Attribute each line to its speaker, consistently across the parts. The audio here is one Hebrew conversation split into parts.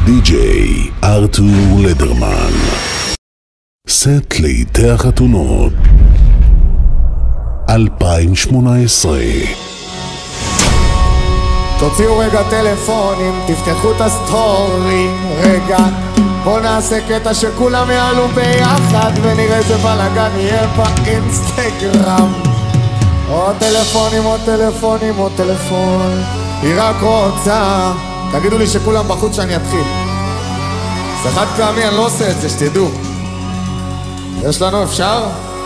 Speaker 1: די.ג'יי ארתור לדרמן, סט לעיתי החתונות 2018.
Speaker 2: תוציאו רגע טלפונים, תפתחו את הסטורי רגע, בוא נעשה קטע שכולם יעלו ביחד ונראה איזה בלגן יהיה באינסטגרם. עוד טלפונים, עוד טלפונים, עוד טלפון. היא רק רוצה, תגידו לי שכולם בחוץ שאני אתחיל. זה חד פעמי, אני לא עושה את זה, שתדעו. יש לנו, אפשר?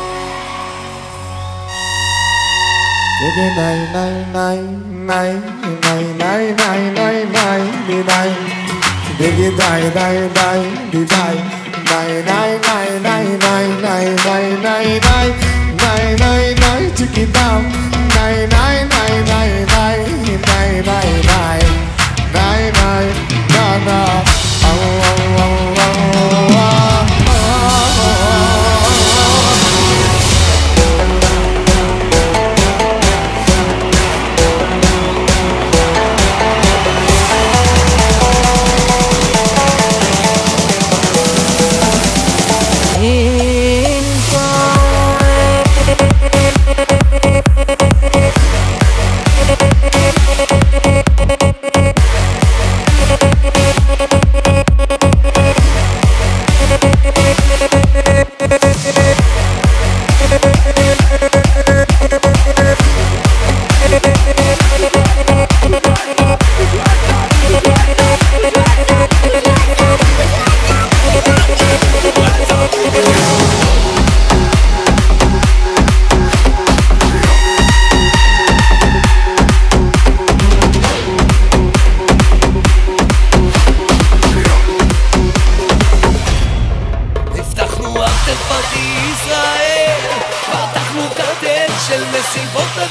Speaker 3: של מסיבות עד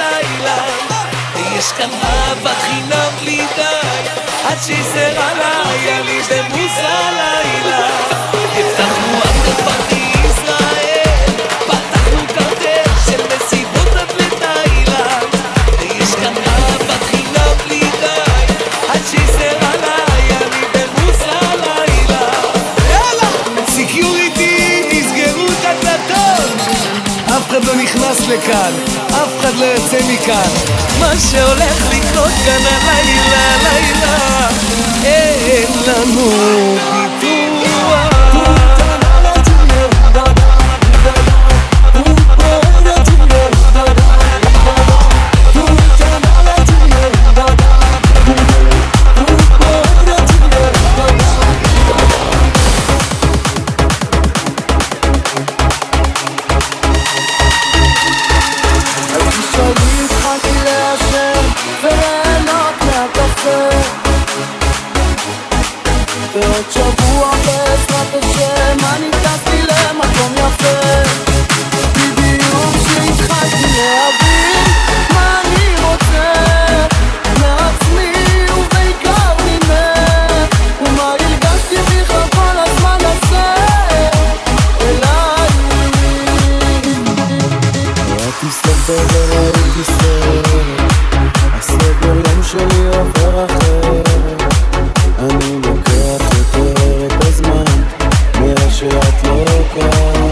Speaker 3: לתאילנד, ויש כאן אהבת חינם בלי די, עד שיזר עליי עלי במוזה הלילה. הבטחנו ארטפארטי ישראל, פתחנו קרטל של מסיבות עד לתאילנד, ויש כאן אהבת חינם בלי די, עד שיזר עליי עלי במוזה הלילה. יאללה! סקיוריטי, תסגרו את הדלתות, אף אחד לא נכנס לכאן, אף אחד לא יוצא מכאן. מה שהולך לקרות כאן הלילה, לילה, אין לנו ביטוח.
Speaker 4: ועוד שבוע בעזרת השם אני טסתי למקום יפה, בדיוק שהתחלתי להבין מה אני רוצה מעצמי ובעיקר ממך, ומה הרגשתי בכלל כל הזמן הזה אליי. ראיתי סרט וראיתי סרט, הסדר יום שלי עובר אחרת, אני לוקח יותר את הזמן מראה שאת לא כאן.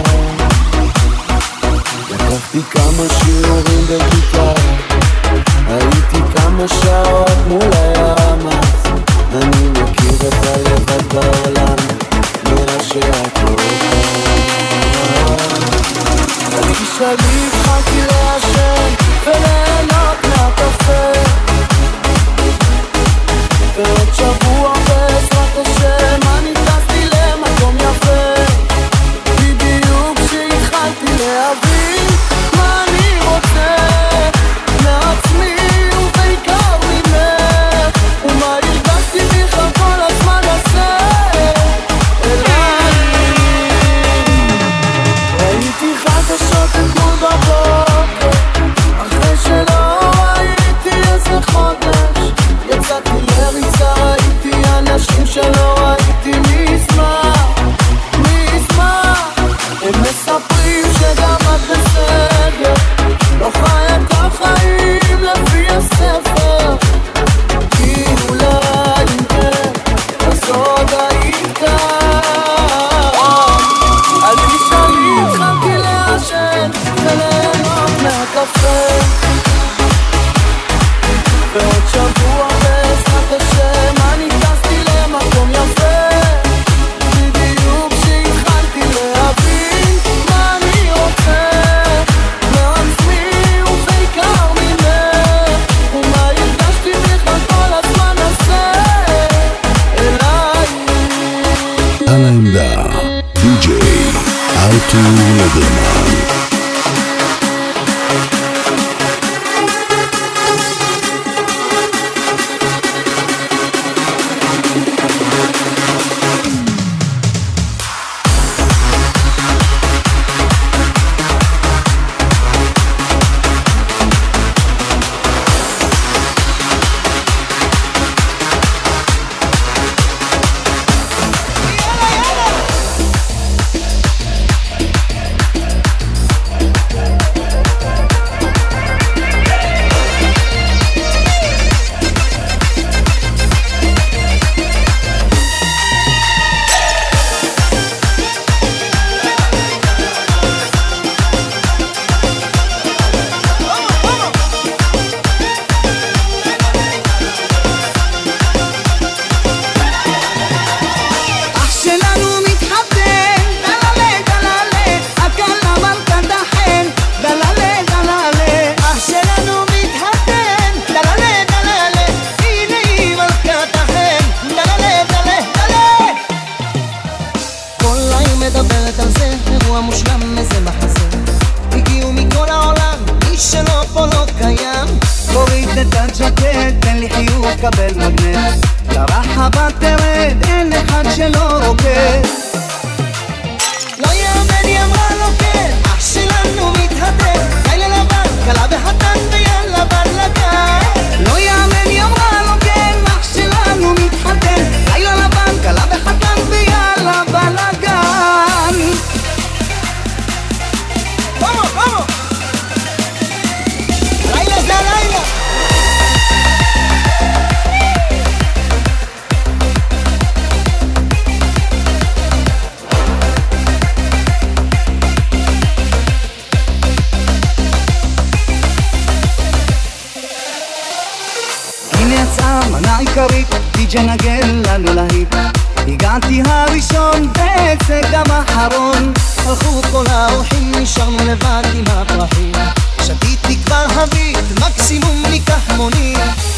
Speaker 4: לקחתי כמה שיעורים בכיתה, הייתי כמה שעות מול הימ"ס, אני מכיר את הלבד בעולם מראה שאת לא כאן. הרגישה לי התחלתי לעשן וליהנות מהקפה, ועוד שבוע בעזרת השם אני טסתי למקום יפה, בדיוק שהתחלתי להבין מה אני רוצה מעצמי ובעיקר ממך, ומה הרגשתי בכלל כל הזמן הזה אליי. ראיתי חדשות אתמול בבוקר אחרי שלא
Speaker 1: ארתור לדרמן.
Speaker 5: שנגן לנו להיט הגעתי הראשון בעצם גם האחרון הלכו כל האורחים נשארנו לבד עם הפרחים שתיתי כבר הבית מקסימום ניקח מונית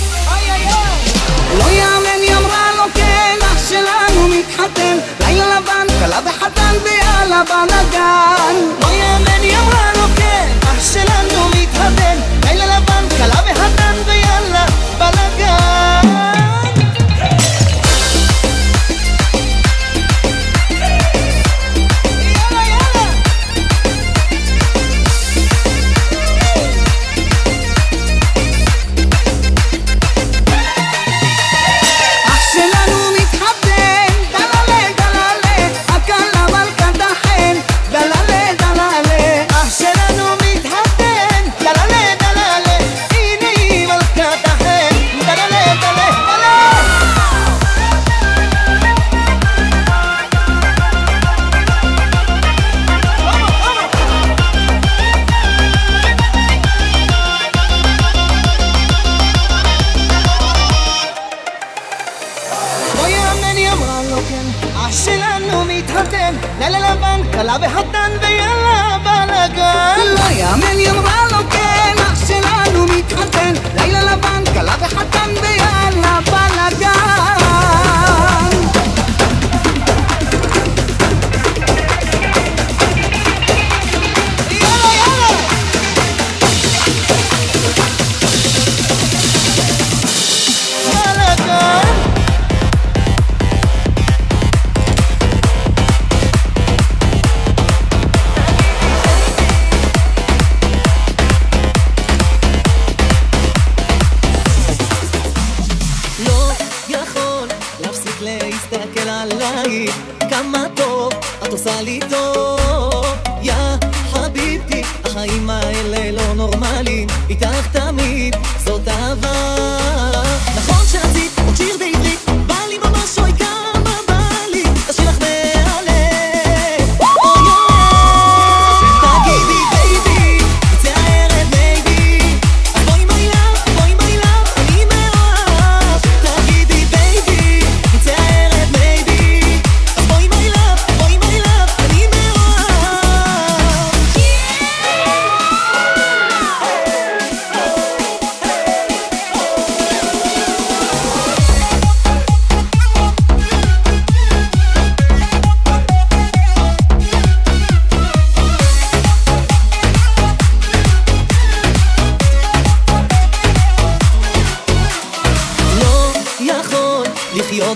Speaker 5: לא יאמן היא אמרה לו כן אח שלנו מתחתן לילה לבן קלה וחתן ויאללה בלגן לא יאמן היא אמרה לו כן אח שלנו מתחתן לילה לבן קלה וחתן ויאללה בלגן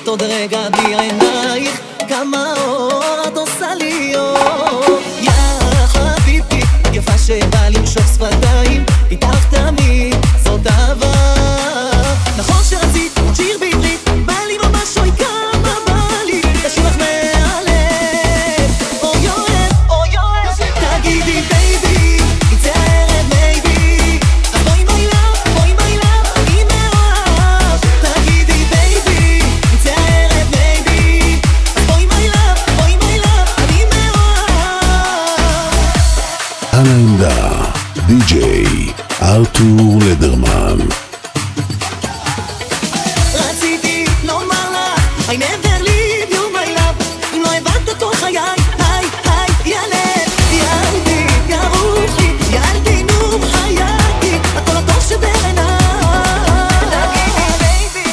Speaker 3: עוד רגע בלי עינייך, כמה אור את עושה לי אור. יא חביבי, יפה שבא למשוך שפתיים, איתך תמיד זאת אהבה. נכון שרצית שיר בעברית, בא לי ממש אוי כמה בא לי לשיר לך מהלב. אוי אוהב, אוי אוהב, תגידי בייבי, יצא הערב מייבי, אז בואי מי לב, בואי מי לב, אני מאוהב. תגידי בייבי, יצא הערב מייבי, אז בואי מי לב, בואי מי לב, אני מאוהב.
Speaker 1: על העמדה, די.ג'יי ארתור לדרמן.
Speaker 3: רציתי לומר לך, I never leave you my love, אם לא הבנת כל חיי, היי, היי, ילד, ילדי, יא רוחי, ילדי נור חייתי, הכל הטוב שבעיניי. תגידי בייבי,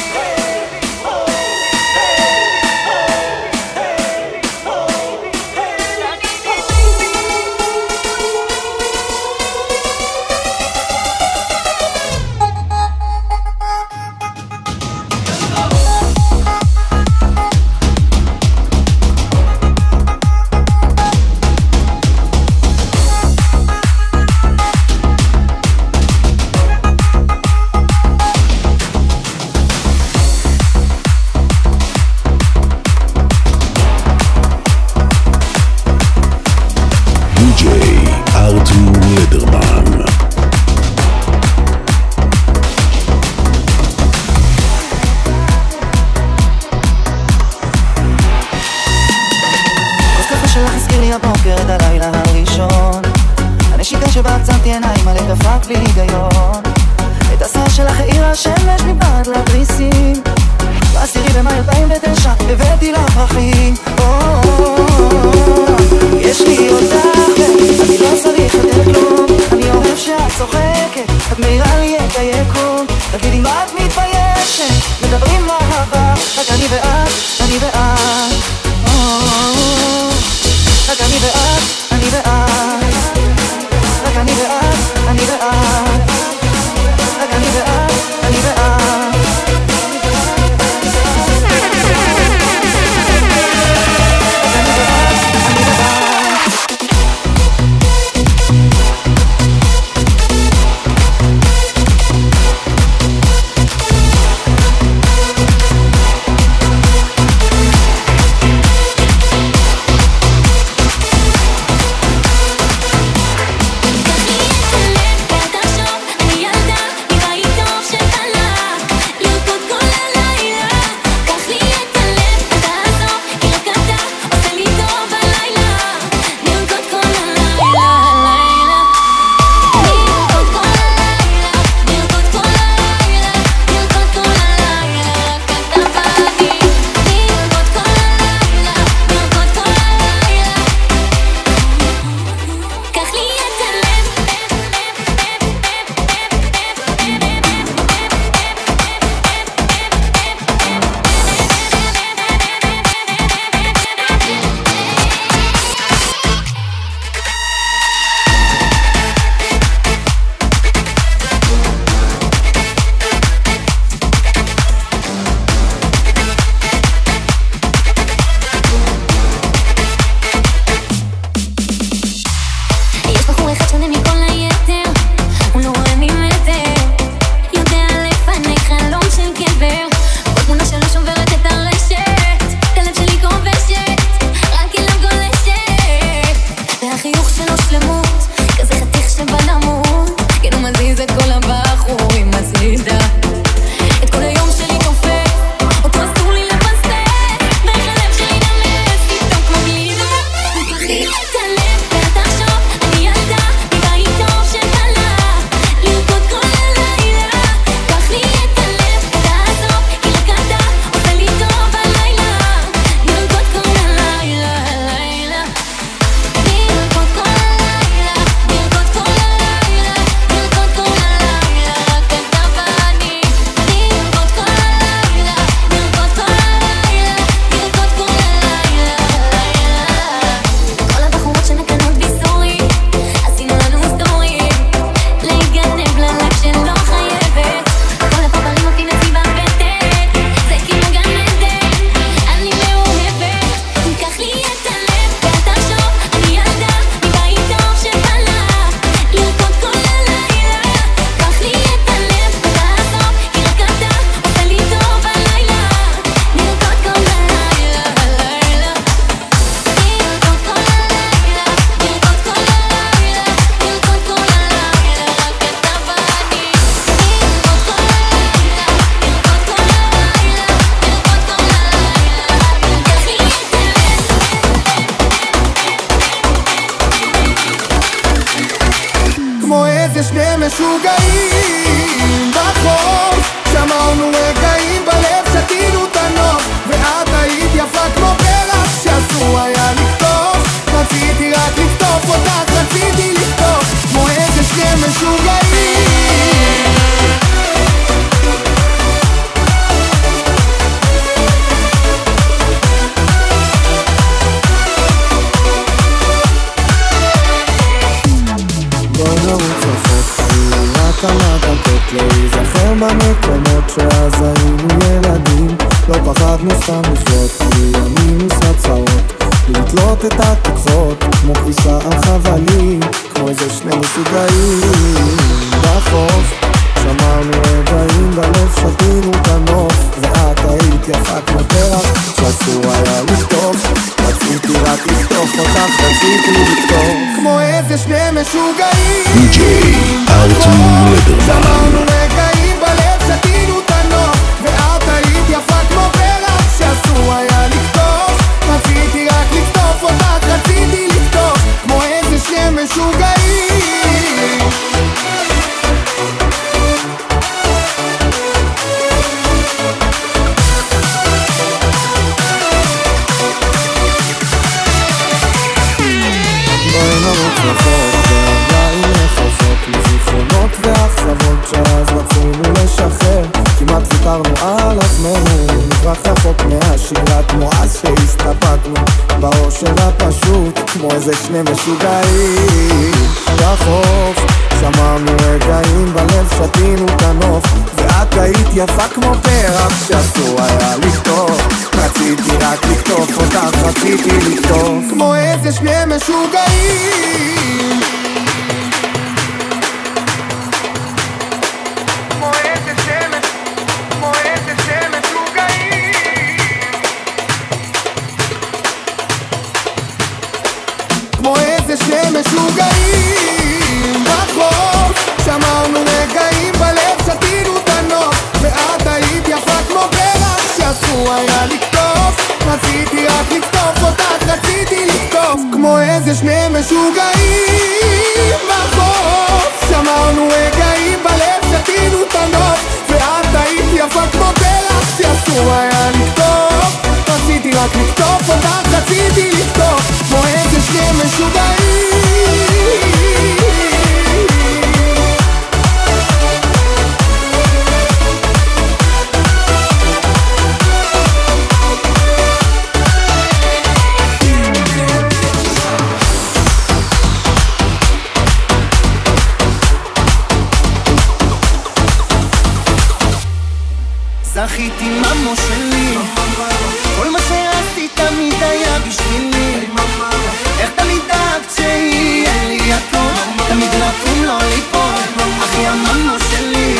Speaker 1: די.ג'יי ארתור לדרמן.
Speaker 5: כוס קפה שלך הזכיר לי הבוקר את הלילה הראשון, הנשיקה שבעצמתי עיניים עלי דפק בלי היגיון, את השיער שלך העירה השמש מבעד לתריסים, ב10 במאי 2009 הבאתי לך פרחים. יש לי אותך ואני לא צריך יותר כלום, אני אוהב שאת צוחקת, את מאירה לי את היקום. תגידי מה את מתביישת, מדברים אהבה, רק אני ואת, אני ואת, רק אני ואת, אני ואת, רק אני ואת, אני ואת, רק אני ואת, אני ואת.
Speaker 2: אנחנו סתם לחיות בימים משרד צרות לתלות את התקוות כמו כביסה על חבלים כמו איזה שני משוגעים בחוף שמרנו רגעים בלב שתינו את הנוף ואת היית יפה כמו פרח שאסור היה לכתוב רציתי רק לכתוב אותך רציתי לכתוב כמו איזה שני משוגעים
Speaker 1: די.ג'יי ארתור לדרמן
Speaker 2: שמרנו רגעים בלב שתינו את הנוף ואת היית יפה כמו פרח שאסור היה לכתוב רציתי רק לכתוב אותך רציתי לכתוב כמו איזה שני משוגעים מזיכרונות ואכזבות שאז רצינו לשחרר כמעט ויתרנו על עצמנו נברח רחוק מהשגרה כמו אז שהסתפקנו באושר הפשוט כמו איזה שני משוגעים בחוף שמרנו רגעים בלב שתינו את הנוף ואת היית יפה כמו פרח שאסור היה לכתוב רציתי רק לכתוב אותך רציתי לכתוב כמו איזה שני משוגעים משוגעים בחוף שמרנו רגעים בלב שתינו את הנוף ואת היית יפה כמו פרח שאסור היה לכתוב רציתי רק לכתוב אותך רציתי לכתוב כמו איזה שני משוגעים בחוף שמרנו רגעים בלב שתינו את הנוף ואת היית יפה כמו פרח שאסור היה לכתוב רציתי רק לכתוב אותך רציתי לכתוב כמו איזה שני משוגעים
Speaker 5: זכיתי ממו שלי כל מה שעשית תמיד היה בשבילי איך תמיד דאגת שיהיה לי הכל תמיד לקום לא ליפול אחי הממו שלי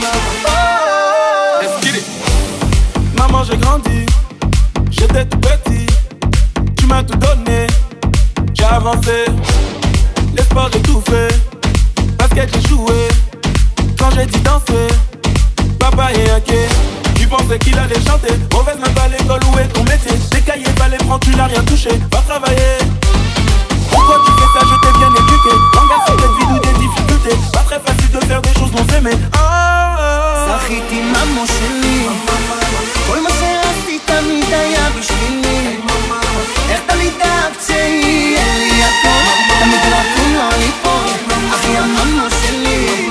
Speaker 6: Maman j'ai grandi, j'étais tout petit, tu m'as tout donné, j'ai avancé, l'espoir j'ai tout fait, basket j'ai joué, quand j'ai dit danser, papa est inquiet. Tu pensais qu'il allait chanter, mauvaise main à l'école, où est ton métier? Tes cahiers, pas les prendre, tu n'as rien touché, va travailler. Pourquoi tu fais ça, je t'ai bien éduqué. Langage sur des vides ou des difficultés, pas très facile de faire des choses non aimées.
Speaker 5: זכיתי ממו שלי כל מה שעשית תמיד היה בשבילי איך תמיד דאגת שיהיה לי הכל תמיד לקום לא ליפול אחי הממו שלי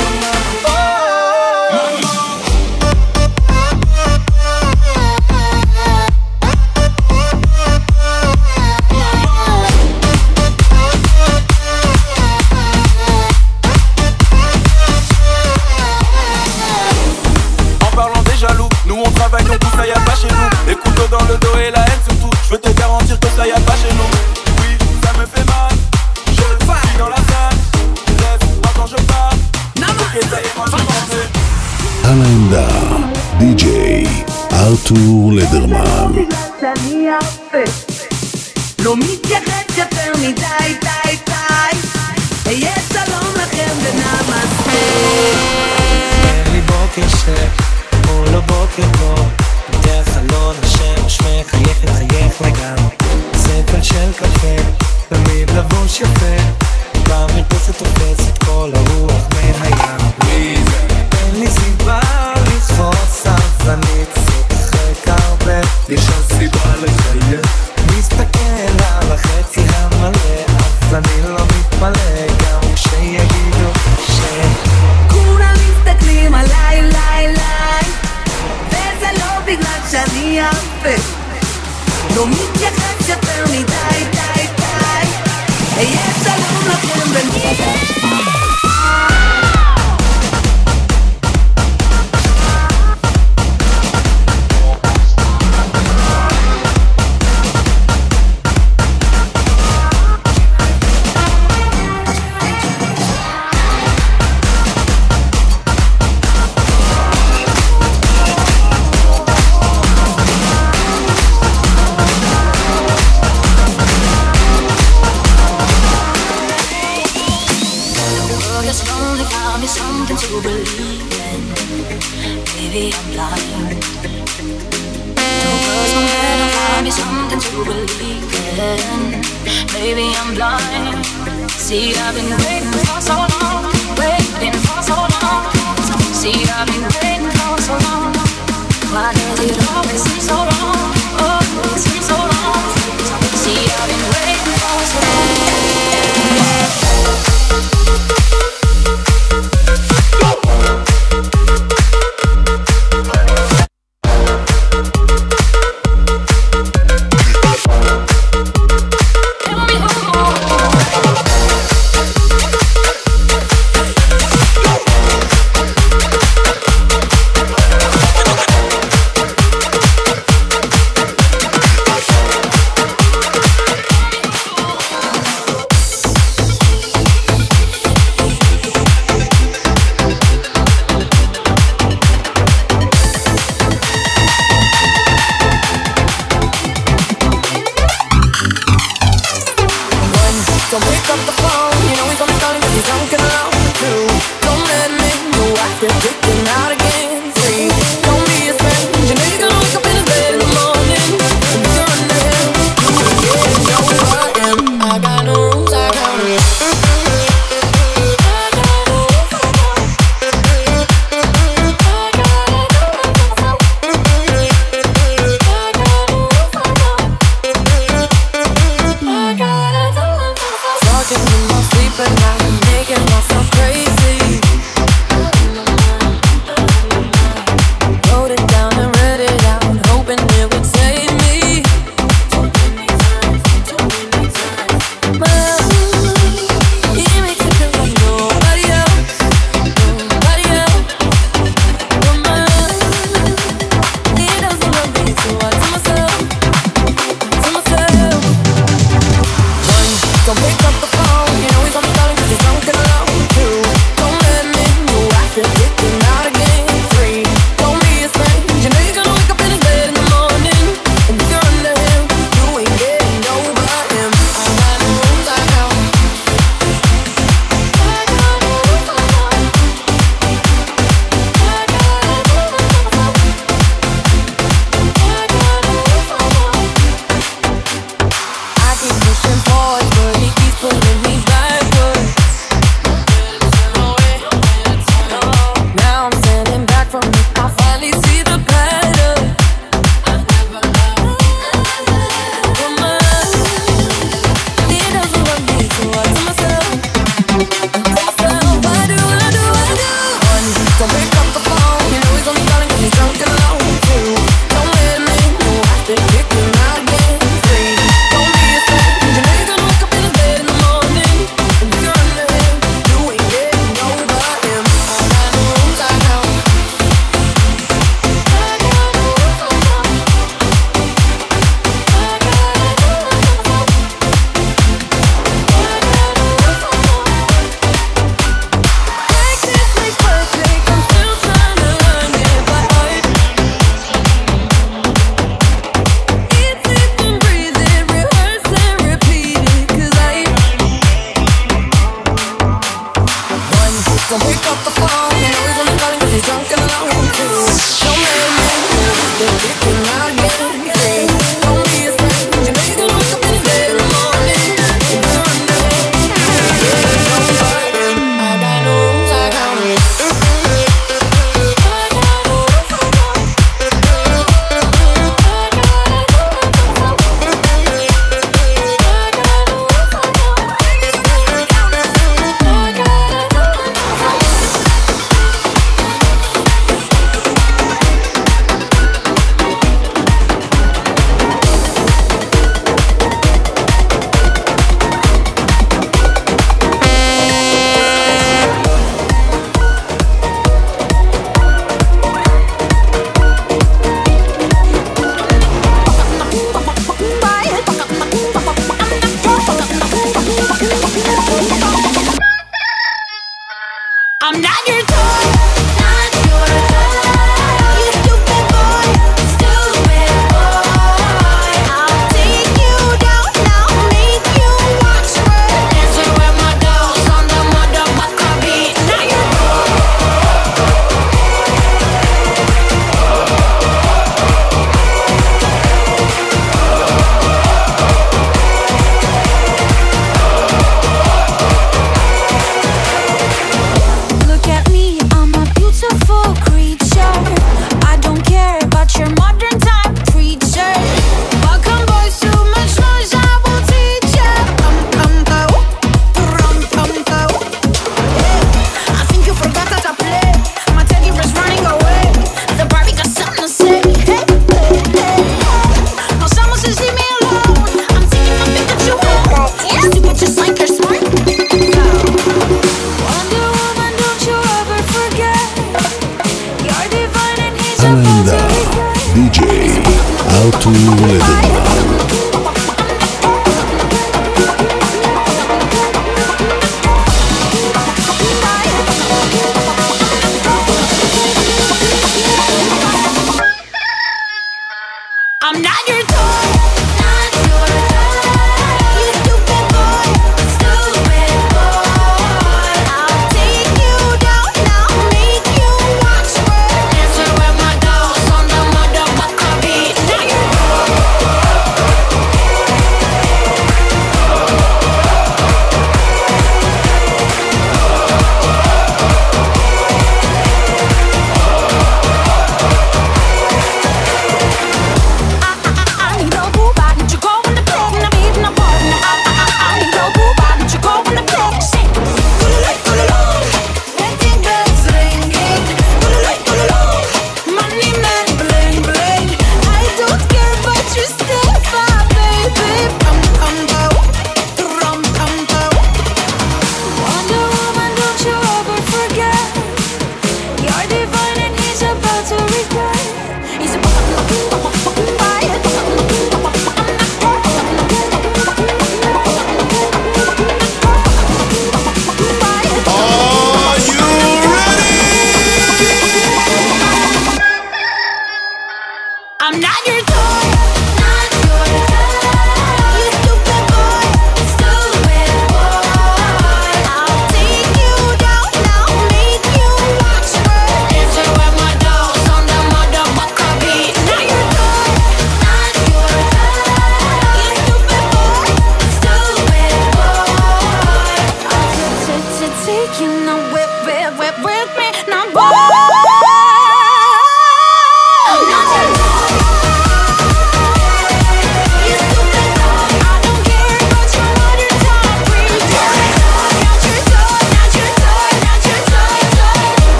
Speaker 6: Nous on travaille donc tout ça y a pas chez nous. Les couteaux dans le dos et la haine surtout. Je veux te garantir que ça y a pas chez nous. Oui, ça me fait mal. Je suis dans la salle. Laisse-moi quand je parle. Ok, ça y est, moi je pensais.
Speaker 1: על העמדה די.ג'יי ארתור לדרמן
Speaker 3: שאני יפה לא מתייחס יותר מדי די די היה שלום לכם ונמסטה
Speaker 7: אין לי בוקר או לא בוקר פה דרך חלון השמש מחייכת חייך לגן ספל של קפה תמיד לבוש יפה במרפסת תופסת כל הרוח מהים אין לי סיבה לכעוס אז אני צוחק הרבה יש עוד סיבה לחייך מסתכל על החצי המלא אז אני לא מתמלא גם כשיגידו
Speaker 3: כולם מסתכלים עליי וזה לא בגלל שאני יפה לא מתייחס יותר מדי די די היה שלום לכם ונמסטה
Speaker 8: believe it. Maybe I'm blind. See, I've been waiting for so long, waiting for so long. See, I've been waiting for so long. Why does it always seem so long? Oh, it seems so long. See, I've been waiting for so long.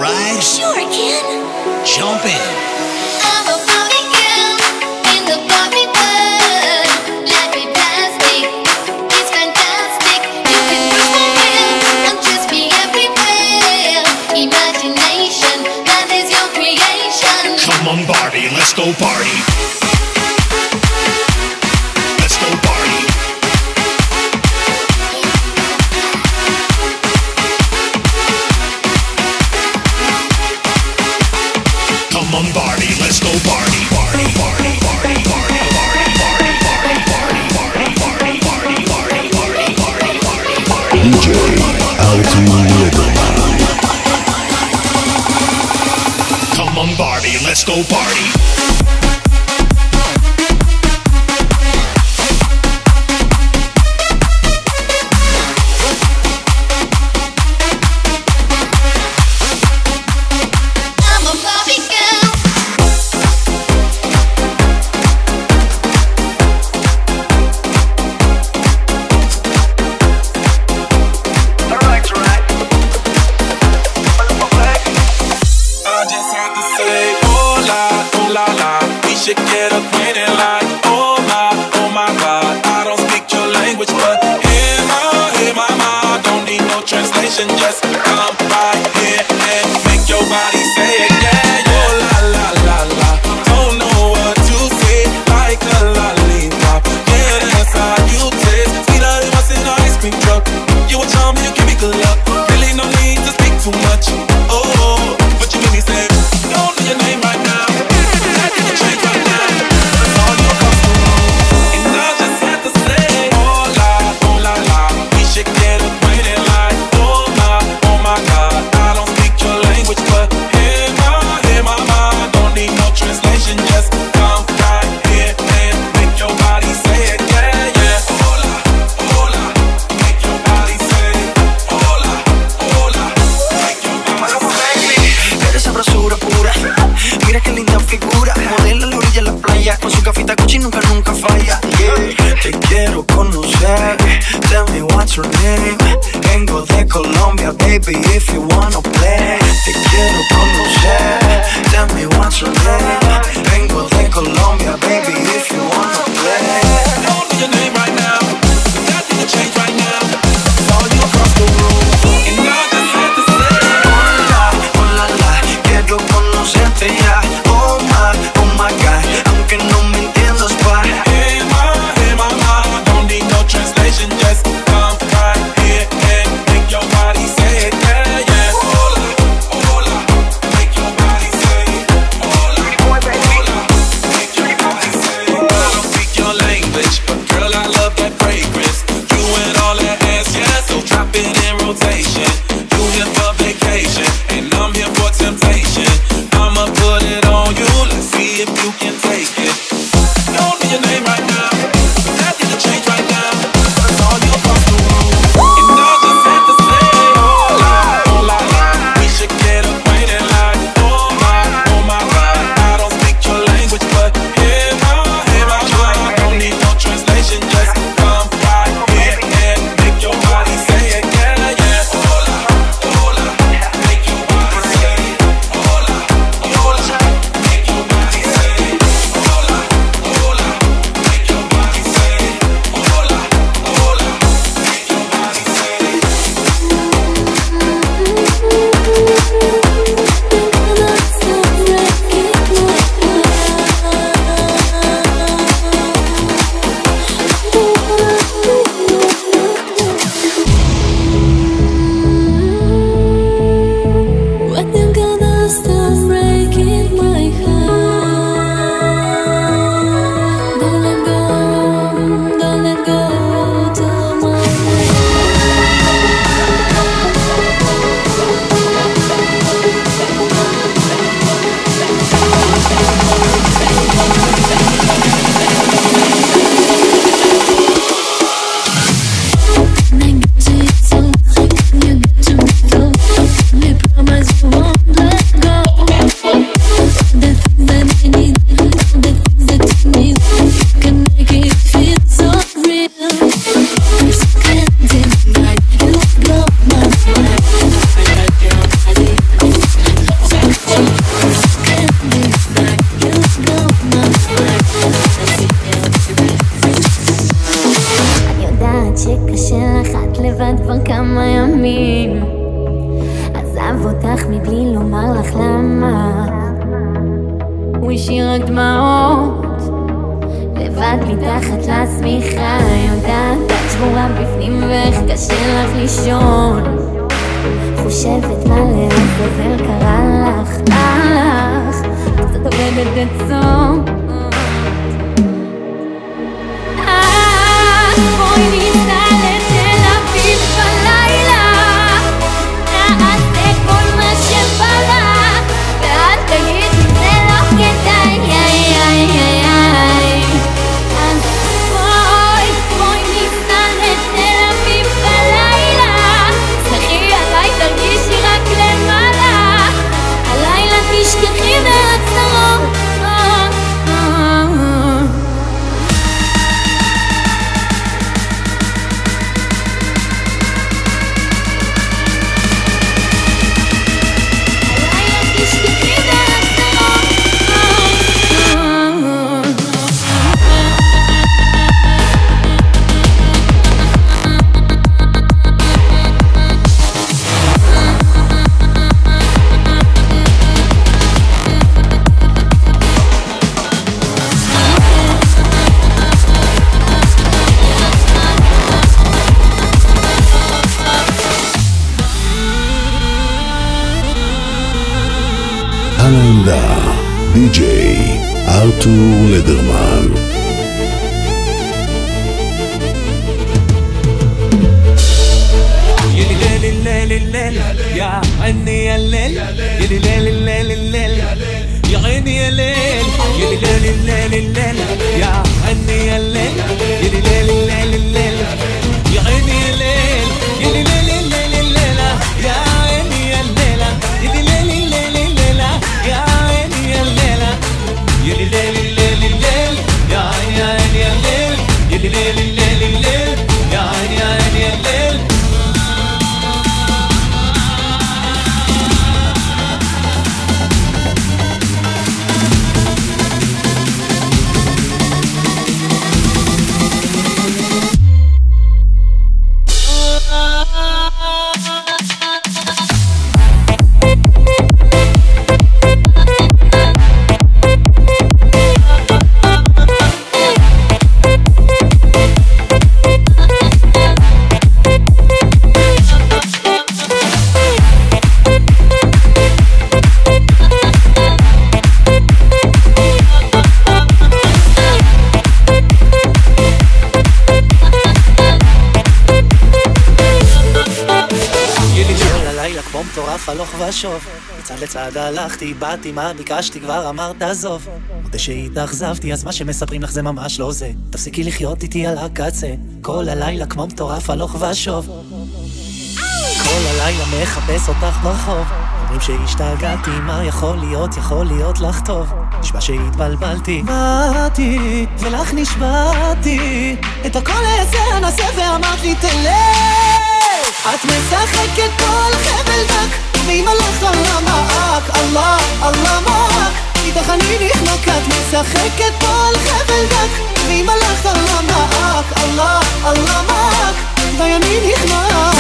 Speaker 3: ride?
Speaker 8: Sure, Ken.
Speaker 3: Jump in.
Speaker 8: I'm a Barbie girl in the Barbie world. Life be plastic, it's fantastic. You can push my will and just be everywhere. Imagination, that is your creation.
Speaker 3: Come on, Barbie, let's go party. Let's go party. Come on, Barbie, let's go party. Party, party, party, party, party, party, party, party, party, party, party, party, party, party, party, party.
Speaker 1: DJ Artur Lederman.
Speaker 3: Come on, Barbie, let's go party.
Speaker 8: I'm a Barbie girl.
Speaker 6: I just had to say, oh la la, we should get acquainted like, oh my God, I don't speak your language, but hey mama, don't need no translation, just come right here and make your body say it, yeah, oh la la la la, don't know what to say, like a lollipop, yeah, that's how you taste, sweeter than what's in an ice cream truck, you a charm, you give me good luck, really no need to speak too much, oh, but you really say, don't know your name right now, that can change right now, that's all you're
Speaker 8: למה הוא השאיר רק דמעות לבד מתחת לשמיכה, יודעת את שבורה בפנים ואיך קשה לך לישון, חושבת מה לעזאזל קרה לך, קצת עובדת עצום. בואי ניסע לתל אביב בלילה, נעשה כל מה שבא לך, ואל תגיד לי זה לא כדאי. אז בואי ניסע לתל אביב בלילה, שמחי עליי תרגישי רק למעלה, הלילה תשכחי מהצרות.
Speaker 1: על העמדה, די-ג'יי ארתור לדרמן.
Speaker 3: ילי לילי לילי לילי יא עיני הליל, ילי לילי לילי לילי יא עיני הליל, ילי לילי לילי לילי יא עיני הליל, ילי לילי לילי לילי יא עיני הליל, ילי לילי לילי לילי יא עיני הליל, ילי לילי לילי לילי יא עיני הליל, ילי לילי לילי לילי יא עיני הליל, ילי לילי לילי לילי יא עיני הליל. הלוך ושוב, מצד לצד הלכתי, באתי, מה ביקשתי, כבר אמרת עזוב. מודה שהתאכזבתי, אז מה שמספרים לך זה ממש לא זה. תפסיקי לחיות איתי על הקצה, כל הלילה כמו מטורף הלוך ושוב. כל הלילה מחפש אותך ברחוב, אומרים שהשתגעתי, מה יכול להיות לך טוב. נשבע שהתבלבלתי, באתי ולך נשבעתי, את הכל אעשה נעשה ואמרת לי תלך. את משחקת כל חבל דק, ואם הלכת אללה מעק, אללה, אללה מעק, איתך אני נחנק. את משחקת כל חבל דק, ואם הלכת אללה מעק, אללה, אללה מעק, די אני נחנק.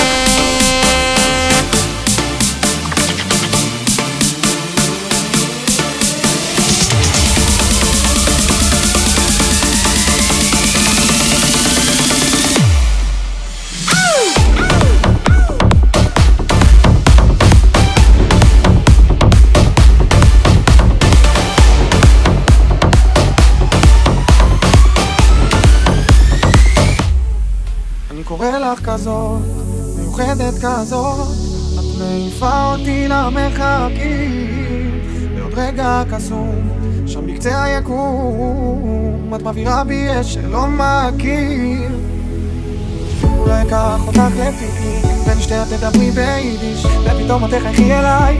Speaker 2: קורא לך כזאת, מיוחדת כזאת, את מעיפה אותי למרחקים, לעוד רגע קסום, שם בקצה היקום, את מבהירה בי אש שלא מכיר. אולי אקח אותך לפיקניק, ונשתי את תדברי ביידיש, ופתאום את תחייכי אליי,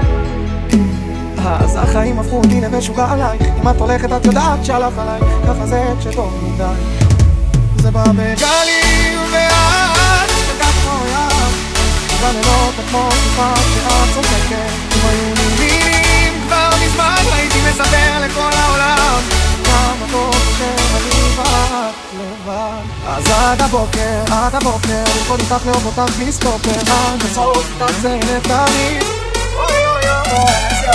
Speaker 2: אז החיים הפכו אותי למשוגע עלייך. אם את הולכת את יודעת שהלך עליי, ככה זה שטוב מדי. זה בא בגלים ואת שתקת כמו ים, בלילות את כמו תקופה שאת צוחקת. אם היו מילים כבר מזמן הייתי מספר לכל העולם כמה טוב שאני ואת לבד. אז עד הבוקר לרקוד איתך, לאהוב אותך בלי סטופר, עד הסוף איתך זה לתמיד. אוי אוי אוי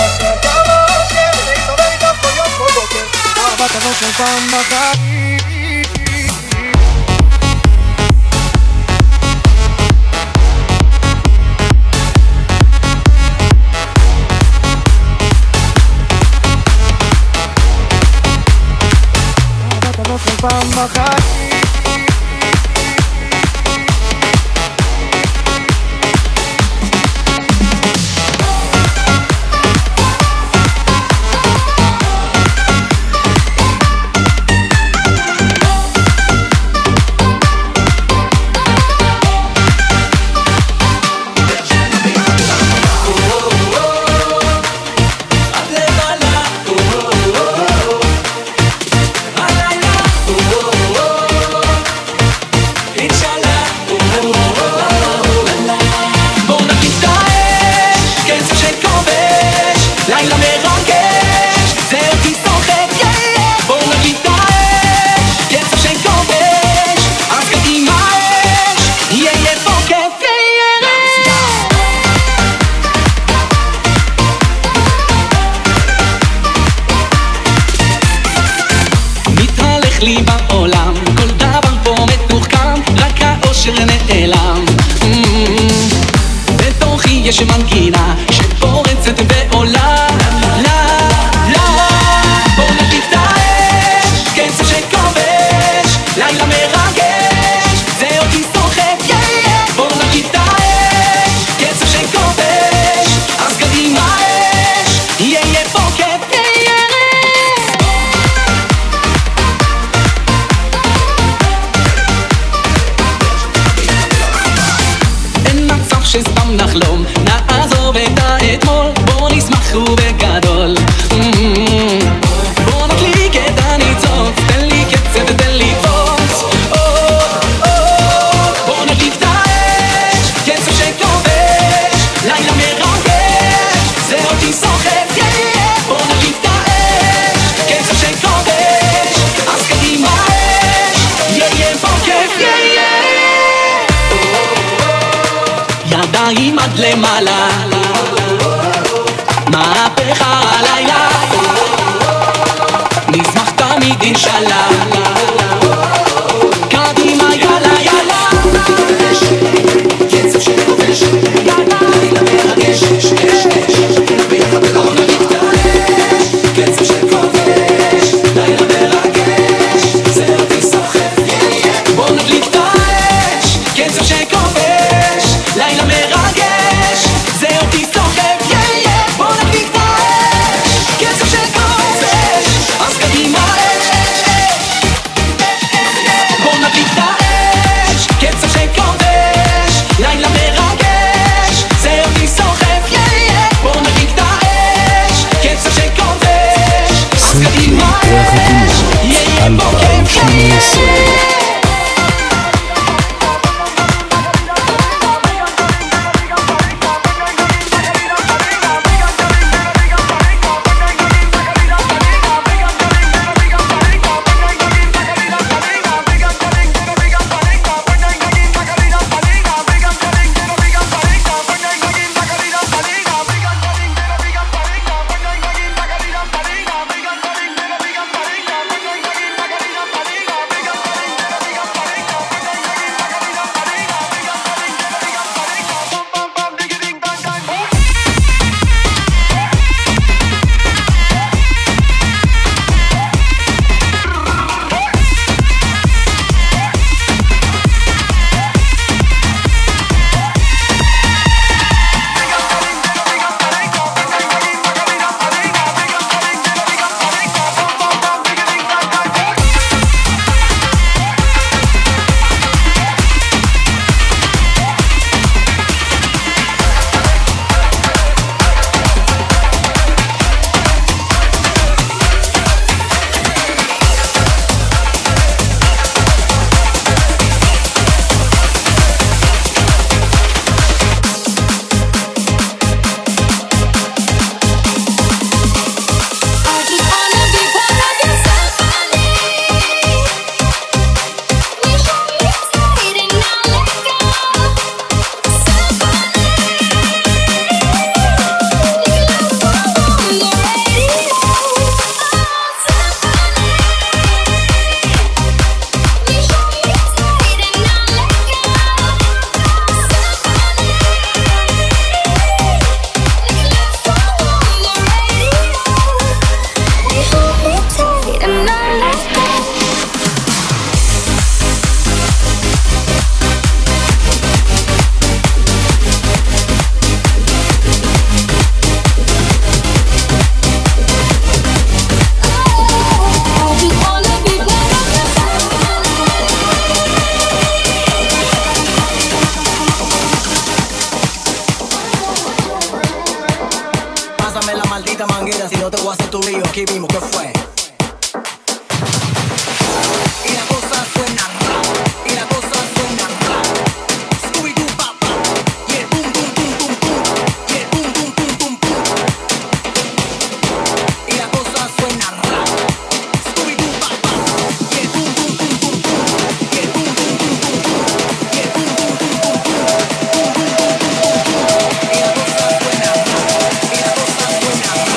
Speaker 2: אהבת אבות של פעם בחיים. אהבת אבות של פעם בחיים.
Speaker 3: לי בעולם, כל דבר פה מתוחכם, רק האושר נעלם. בתוכי יש מנגינה שפורצת ועולה. בוא נדליק את האש, קצב שכובש, לילה מרגש, זה אותי סוחף. בוא נדליק את האש, קצב שכובש, אז קדימה אש, יהיה פה כיף. שסתם נחלום, נעזוב את האתמול, בוא נשמח ובגדול. בוא נדליק את הניצוץ, תן לי קצב ותן לי קפוץ. בוא נדליק את האש, קצב שכובש, לילה מרגש, זה אותי סוחף. בוא נדליק את האש, קצב שכובש, אז קדימה אש, יהיה פה כיף. ידיים עד למעלה, מהפכה הלילה, נשמח תמיד אינשאללה. קדימה יאללה יאללה, קצב שכובש, לילה מרגש, ביחד בוא נדליק את האש, קצב שכובש, לילה מרגש, זה אותי סוחף. בוא נדליק את האש, קצב שכובש, לילה מרגש, זה אותי סוחף. בוא נדליק את האש, קצב שכובש, אז קדימה אש.
Speaker 9: maldita manguera, si no te voy a hacer tu lío aquí mismo, ¿qué fue? Y la cosa suena rap, y la cosa suena rap. Scooby-Doo, papá, y el boom, boom, boom, boom, boom, y el boom, boom, boom, boom, boom. Y la cosa suena rap, Scooby-Doo, papá, y el boom, boom, boom, boom, boom, y el boom, boom, boom, boom, boom, y el boom, boom, boom, boom, boom, boom, boom, boom, boom, boom, boom. Y la cosa suena rap, y la cosa suena rap.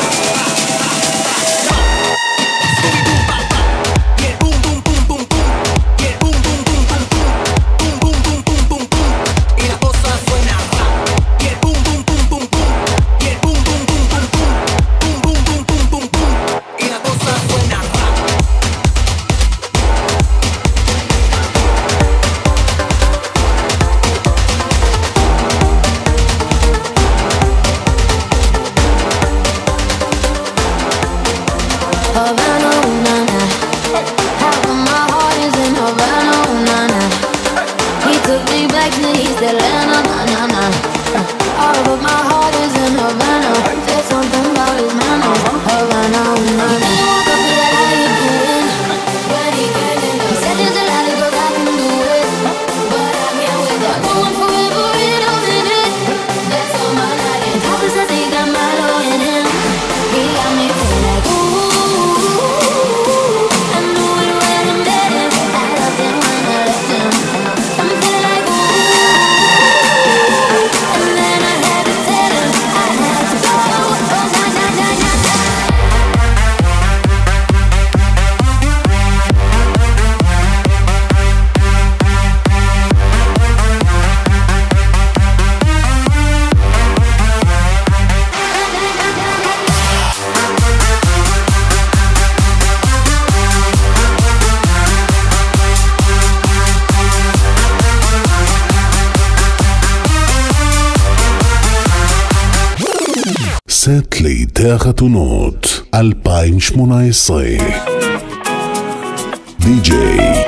Speaker 1: סט לעיתי החתונות 2018 די.ג'יי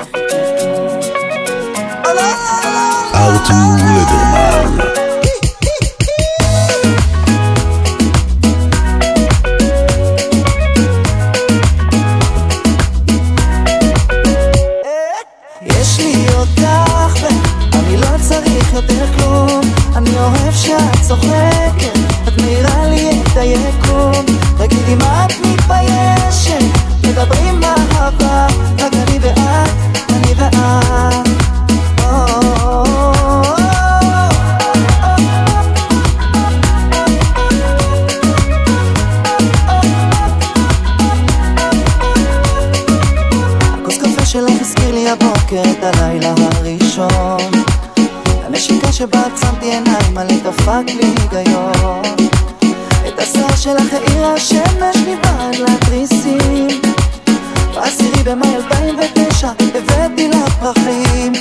Speaker 1: ארתור לדרמן.
Speaker 4: יש לי אותך ואני לא צריך יותר כלום, אני אוהב שאת צוחקת, את מאירה לי את היקום. תגידי מה את מתביישת, מדברים אהבה, רק אני ואת, אני ואת. הכוס קפה שלך הזכיר לי הבוקר את הלילה הראשון, הנשיקה שבה עצמתי עיניים, על דפק לי היגיון. את השיער שלך העירה השמש מבעד לתריסים, ב10 במאי 2009 הבאתי לך פרחים.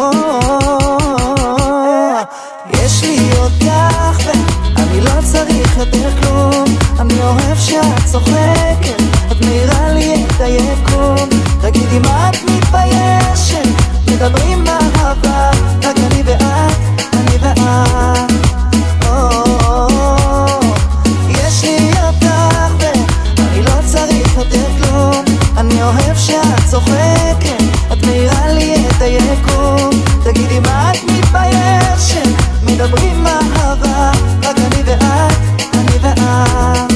Speaker 4: יש לי אותך ואני לא צריך יותר כלום, אני אוהב שאת צוחקת, את מאירה לי את היקום. תגידי מה את מתביישת, מדברים אהבה, רק אני ואת, אני ואת. יש לי אותך ואני לא צריך יותר כלום, אני אוהב שאת צוחקת, את מאירה לי את היקום. תגידי מה את מתביישת, מדברים אהבה, רק אני ואת, אני ואת.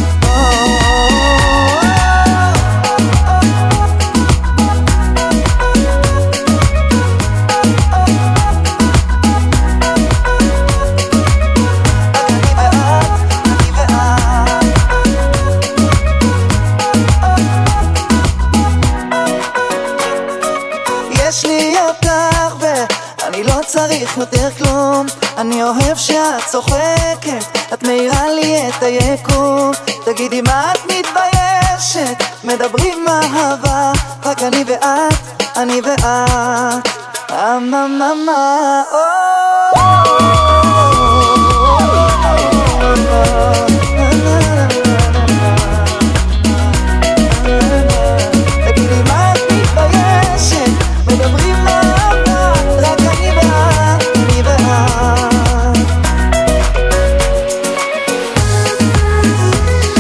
Speaker 4: צריך יותר כלום, אני אוהב שאת צוחקת, את מאירה לי את היקום. תגידי מה את מתביישת, מדברים אהבה, רק אני ואת, אני ואת. תגידי מה את מתביישת, מדברים אהבה, רק אני ואת, אני ואת.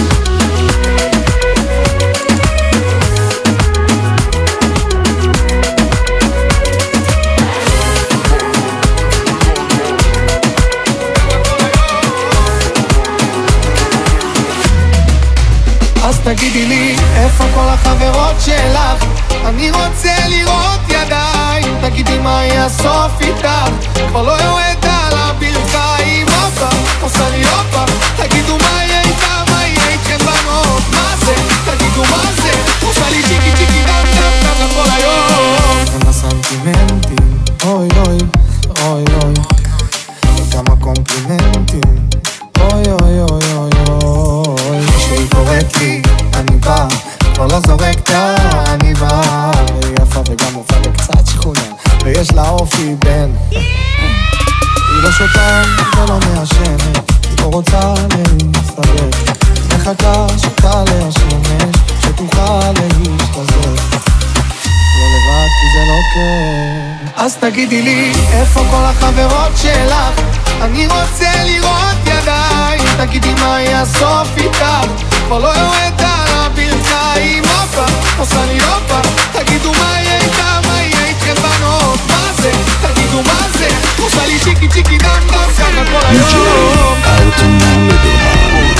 Speaker 2: אז תגידי לי, איפה כל החברות שלך? אני רוצה לראות ידיים, תגידי מה יהיה הסוף איתך, כבר לא יורד על הברכיים. הופה, עושה לי הופה, תגידו מה יהיה איתה, מה יהיה איתכם בנות? מה זה? תגידו מה זה? עושה לי צ'יקי צ'יקי דם דם דם כל היום. כמה סנטימנטים, אוי אוי אוי אוי, וכמה קומפלימנטים, אוי אוי אוי אוי אוי. כשהיא קוראת לי, אני בא, כבר לא זורק את העניבה. היא יפה וגם מופה וקצת שכונה, ויש לה אופי בן. היא לא שותה ולא מעשנת, היא לא רוצה להסתבך, מחכה שתעלה השמש, שתוכל להשתזף. לא לבד כי זה לא כן. אז תגידי לי, איפה כל החברות שלך? אני רוצה לראות ידיים, תגידי מה יהיה הסוף איתך, כבר לא יורד על הברכיים. הופה, עושה לי הופה, תגידו מה יהיה איתה, מה יהיה איתכם בנות? מה זה? תגידו מה זה? עושה לי צ'יקי צ'יקי דם דם ככה כל היום.
Speaker 1: ארתור ליברמן.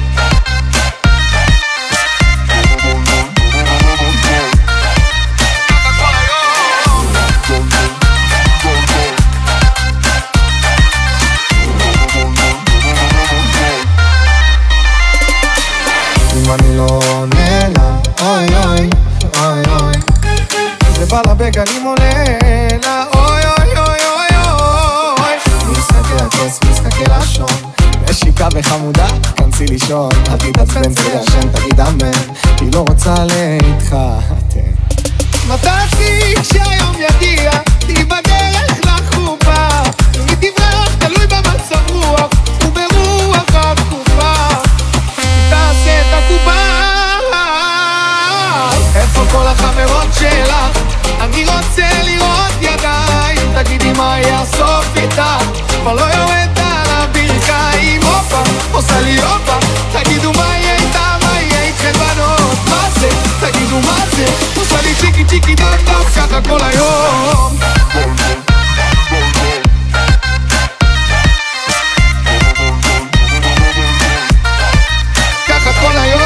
Speaker 2: אני לא עונה לה, אוי אוי אוי אוי, זה בא לה בגלים עולה לה, אוי אוי אוי אוי אוי. משחקי הכס, משחקי לשון, משיקה וחמודה, כנסי לישון, אל תתעצבן, זה ישן, תגיד אמן, היא לא רוצה להתחתן. מתתי כשהיום יגיע, היא בדרך לחופה, היא תברח, תלוי במצב רוח, וברוח התקופה. תעשה את הקופה. איפה כל החברות שלך? אני רוצה לראות ידיים, תגידי מה יהיה הסוף איתך, כבר לא יורד על הברכיים. הופה, עושה לי הופה, תגידו מה יהיה איתה, מה יהיה איתכם בנות? מה זה? תגידו מה זה? עושה לי צ'יקי צ'יקי דם דם ככה כל היום. כל היום.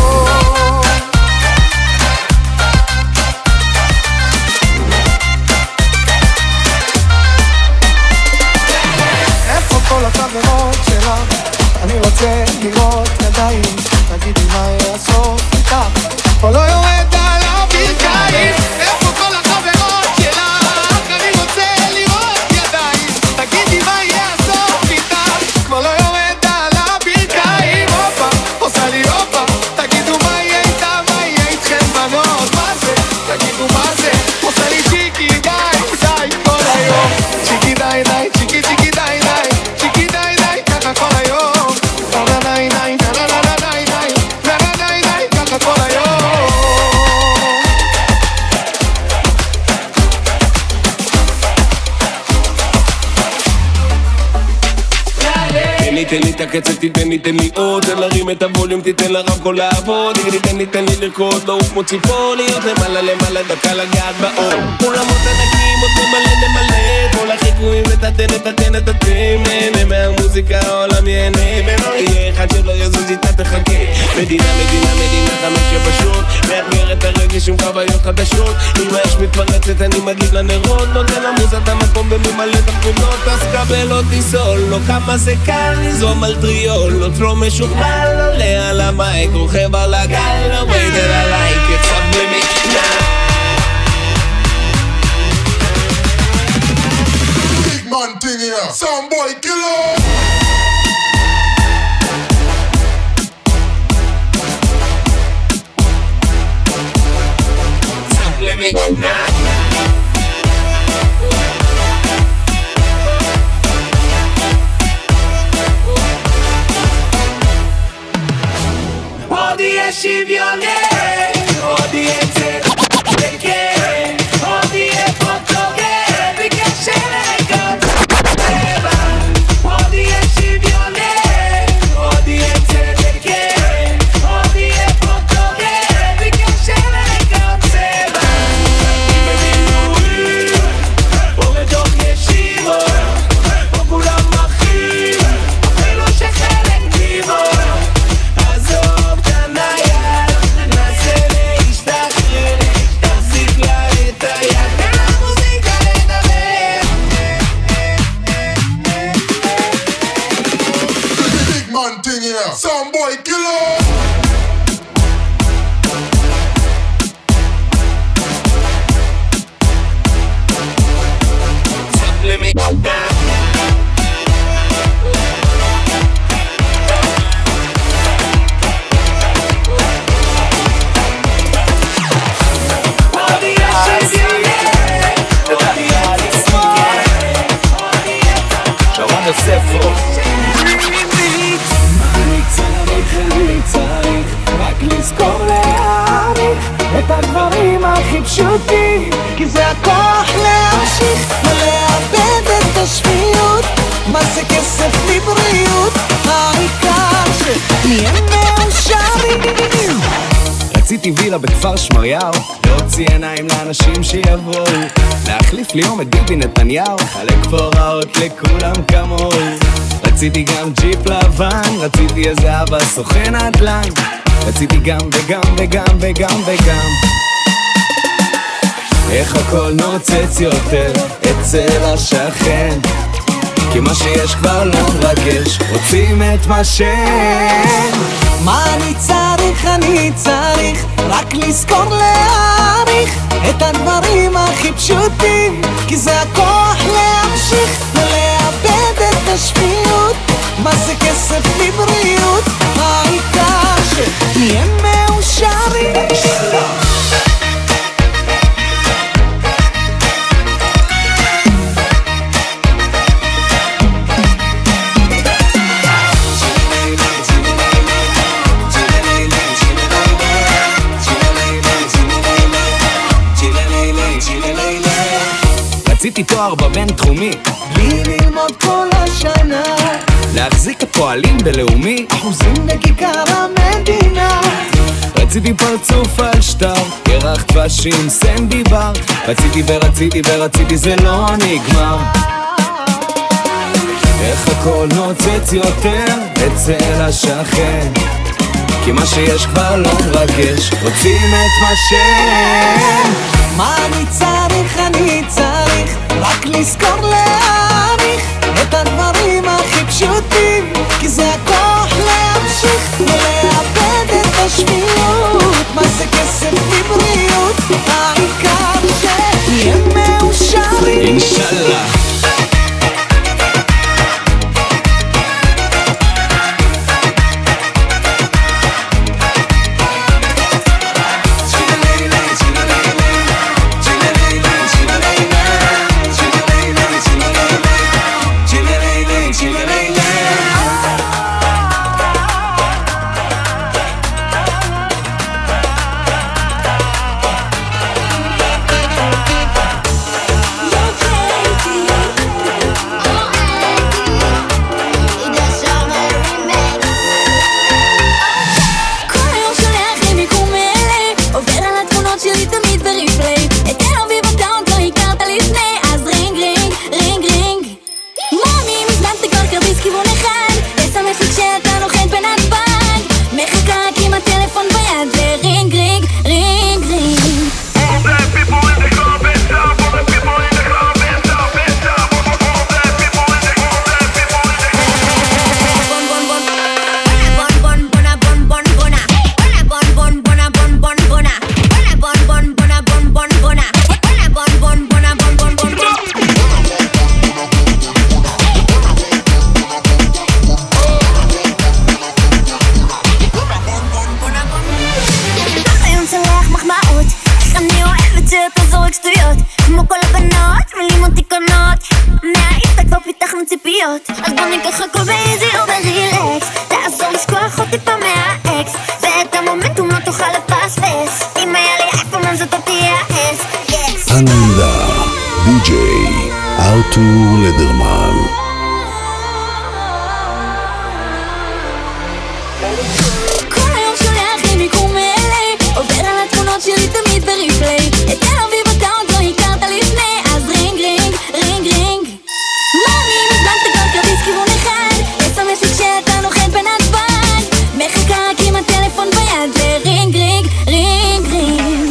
Speaker 2: איפה כל החברות שלך? אני רוצה לראות ידיים, תגידי מה יהיה הסוף איתך, כבר לא יורד על הברכיים. איפה כל החברות שלך? אני רוצה לראות ידיים, תגידי מה יהיה הסוף איתך, כבר לא יורד על הברכיים. הופה, עושה לי הופה, תגידו מה יהיה איתה, מה יהיה איתכם בנות? מה זה? תגידו מה זה? עושה לי צ'יקי די די כל היום, צ'יקי די די, צ'יקי צ'יקי די די, צ'יקי די די ככה כל היום, נה נה נה נה נה נה נה נה נה נה נה נה ככה כל היום.
Speaker 10: תן לי את הקצב, תיתן לי עוד, תן להרים את הווליום, תיתן לרמקול לעבוד, תן לי לרקוד, לעוף כמו ציפור, להיות למעלה, דקה לגעת באור. עולמות ענקים, עוד נמלא, כל החיקויים ותתן, נהנה מהמוזיקה, העולם ייהנה, ולא יהיה אחד שלא יזוז איתה תחכה. מדינה, 5 מאתגר את הרגש עם חוויות חדשות, אם האש מתפרצת אני מדליק לנרות, נותן למוזת המקום בממלא תפקודות, אז קבל או תיסול, לא כמה זה קל ליזום על טריולות, לא משוכלל, עולה על המייק, רוכב על הגל, לא מיידל עליי, קצב במקנה.
Speaker 11: Big man thing here, some boy killer.
Speaker 3: עוד יהיה שוויוני, עוד יהיה צדק, עוד יהיה פה תוגר, בקשר לקות טבע. עוד יהיה שוויוני, עוד יהיה צדק, עוד יהיה פה תוגר, בקשר לקות טבע. במילואים, או בתוך ישיבות, או כולם אחים, אפילו שחלק דיבות. עזוב את הנייד,
Speaker 5: פשוטים, כי זה הכוח להמשיך ולאבד את השפיות. מה זה כסף בלי בריאות? העיקר שנהיה מאושרים.
Speaker 12: רציתי וילה בכפר שמריהו, להוציא עיניים לאנשים שיבואו, להחליף לי יום את ביבי נתניהו, חלק פוראות לכולם כמוהו. רציתי גם ג'יפ לבן, רציתי איזה אבא סוכן נדל"ן, רציתי גם וגם וגם וגם וגם. איך הכל נוצץ יותר אצל השכן, כי מה שיש כבר לא מרגש, רוצים את מה שאין.
Speaker 5: מה אני צריך רק לזכור להעריך את הדברים הכי פשוטים, כי זה הכוח להמשיך ולאבד את השפיות. מה זה כסף בלי בריאות? העיקר שנהיה מאושרים.
Speaker 12: רציתי תואר בבין תחומי,
Speaker 5: בלי ללמוד כל השנה,
Speaker 12: להחזיק הפועלים בלאומי,
Speaker 5: אחוזים בכיכר המדינה.
Speaker 12: רציתי פרצוף על שטר, ירח דבשים, סנדי בר, רציתי ורציתי ורציתי, זה לא נגמר. איך הכל נוצץ יותר אצל השכן, כי מה שיש כבר לא מרגש, רוצים את מה שאין.
Speaker 5: מה אני צריך רק לזכור להעריך את הדברים הכי פשוטים, כי זה הכוח להמשיך ולאבד את השפיות. מה זה כסף בלי בריאות? העיקר שנהיה מאושרים.
Speaker 12: אינשאללה.
Speaker 13: אז בוא ניקח הכל באיזי וברילקס, תעזור לשכוח אותי פעם מהאקס, ואת המומנטום לא תוכל לפספס, אם היה לי אייפון אז אתה תייעץ.
Speaker 1: אנדה, די-ג'יי, ארתור לדרמן.
Speaker 13: כל היום שולח לי מיקום מלא, עובר על התמונות שלי תמיד בריפלי, את תל אביב אתה עוד לא הכרת לפני, אז רינג רינג רינג רינג. מאמי מזמן תגור כרטיס כיוון אחד, אסמס לי כשאתה נוחת בנתב"ג, מחכה רק עם הטלפון ביד, זה רינג רינג רינג רינג.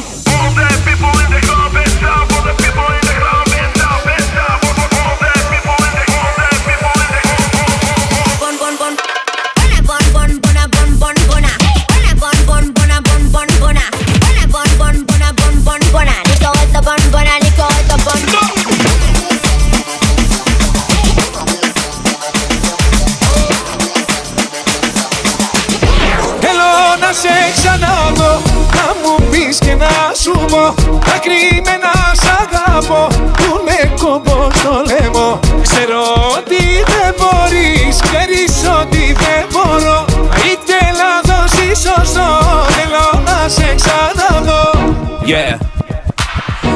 Speaker 14: Άκρη με να σ' αγαπώ, που είναι κόμπο στο λαιμό. Ξέρω ότι δεν μπορείς, ξέρεις ότι δεν μπορώ, είτε λάθος ή σωστό, θέλω να σε ξαναδώ.
Speaker 12: Yeah,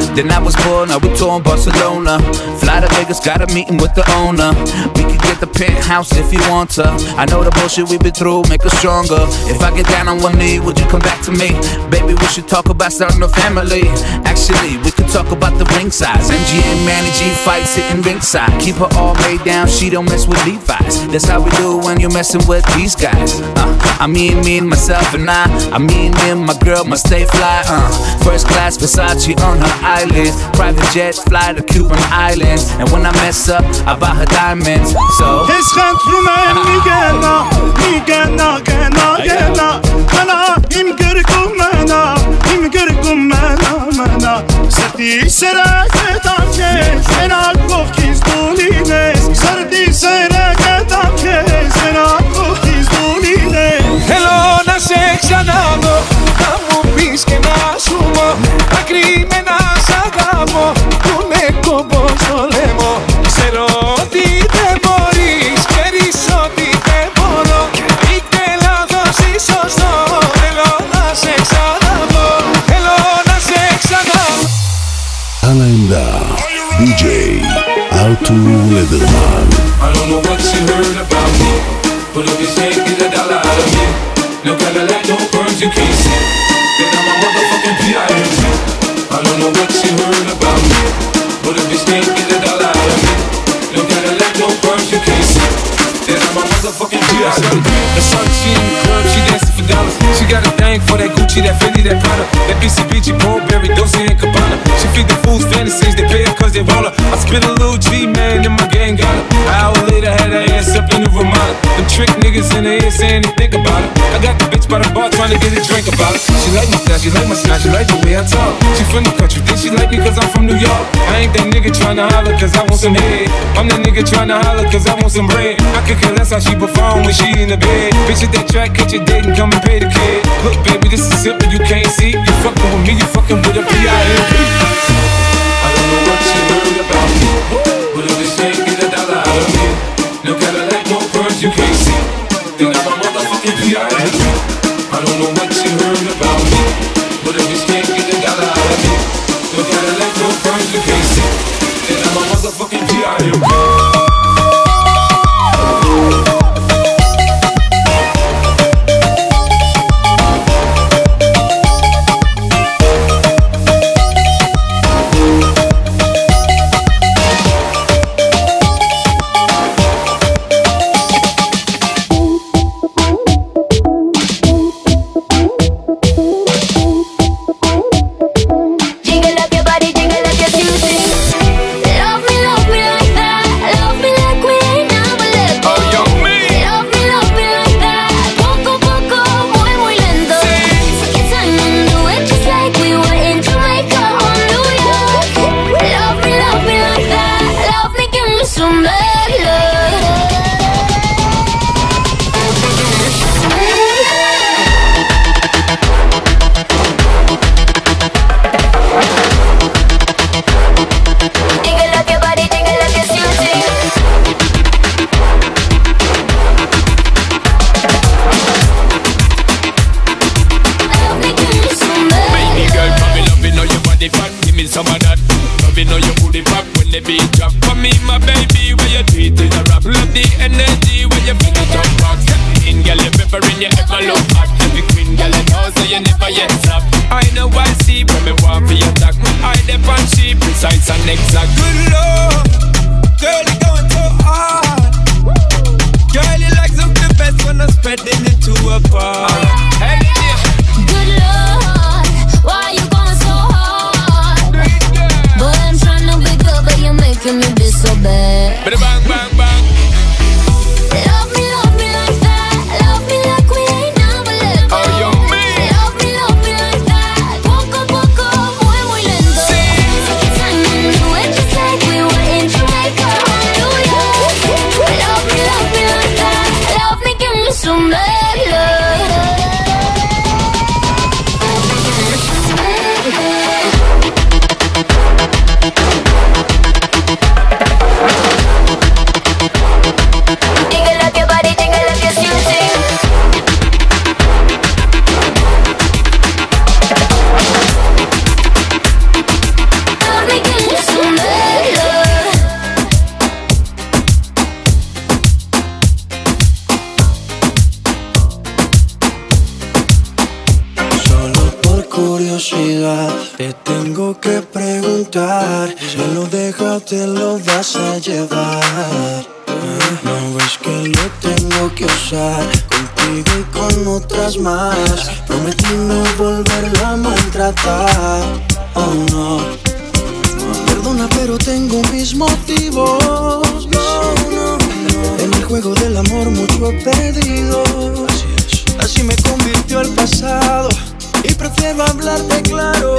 Speaker 15: Then I was born, now we touring Barcelona. Fly to Vegas, got a meeting with the owner. We could get the penthouse if you want to. I know the bullshit we've been through make us stronger. If I get down on one knee, would you come back to me? Baby, we should talk about starting a family. Actually, we could talk about the ring size. MGM, Manny G fights sitting ringside. Keep her all laid down, she don't mess with Levi's. That's how we do when you're messing with these guys. I mean me and myself and I mean me and my girl must stay fly. First class Versace on her eyelids. Private jet, fly to Cuban Islands. And when I mess up, I buy her diamonds. So
Speaker 14: θέλω να σε ξαναδώ, να μου πεις και να σου πω ακριμένα σ' αγαπώ, που με κόμπω στο λαιμό. Ξέρω ότι δεν μπορείς, ξέρεις ότι δεν μπορώ. Είτε λάθος ή σωστό, θέλω να σε ξαναδώ, θέλω να σε ξαναδώ.
Speaker 1: על העמדה, DJ ארתור לדרמן.
Speaker 6: I don't know what you heard about me, but if you can't get a dollar out of me, no Cadillac, no perms, you can't see. Then I'm a motherfucking P.I.M.P. I don't know what you heard about me, but if you can't get a dollar out of me, no Cadillac, no perms, you can't see. Then I'm a motherfucking P.I.M.P.
Speaker 16: The sun, she in the club, she dancing for dollars. She got a thing for that Gucci, that Fendi, that Prada, that BCBG, Burberry, Dolce and Gabbana. She feed the fools fantasies, they pay her cause they roll her. I spent a little G, man, and my gang got her. An hour later, had her ass up in the Ramada. Them trick niggas in the ear saying they think about it. I got the bitch by the bar trying to get a drink about it. She like my style, she like my smile, she like the way I talk. She from the country, think she like me cause I'm from New York. I ain't that nigga tryna holler cause I want some head. I'm that nigga tryna holler cause I want some bread. I could care less how she perform when she in the bed. Bitch at that track, catch your date and come and pay the kid. Look baby, this is simple, you can't see. You fucking with me, you fucking with a P.I.M.P.
Speaker 6: I don't know what you heard about me, but if you can't get a dollar out of me, no Cadillac, no perms, you can't see. Then I'm a motherfucking P.I.M.P. I don't know what you heard about me, but if you can't get a dollar out of me, no Cadillac, no perms, you can't see. Then I'm a motherfucking P.I.M.P.
Speaker 17: curiosidad. Te tengo que preguntar, si lo dejas te lo vas a llevar. No ves que lo tengo que usar contigo y con otras más. Prometí no volverla a maltratar. Oh no. Perdona pero tengo mis motivos. En el juego del amor mucho he perdido. Así me convirtió el pasado y prefiero hablarte claro.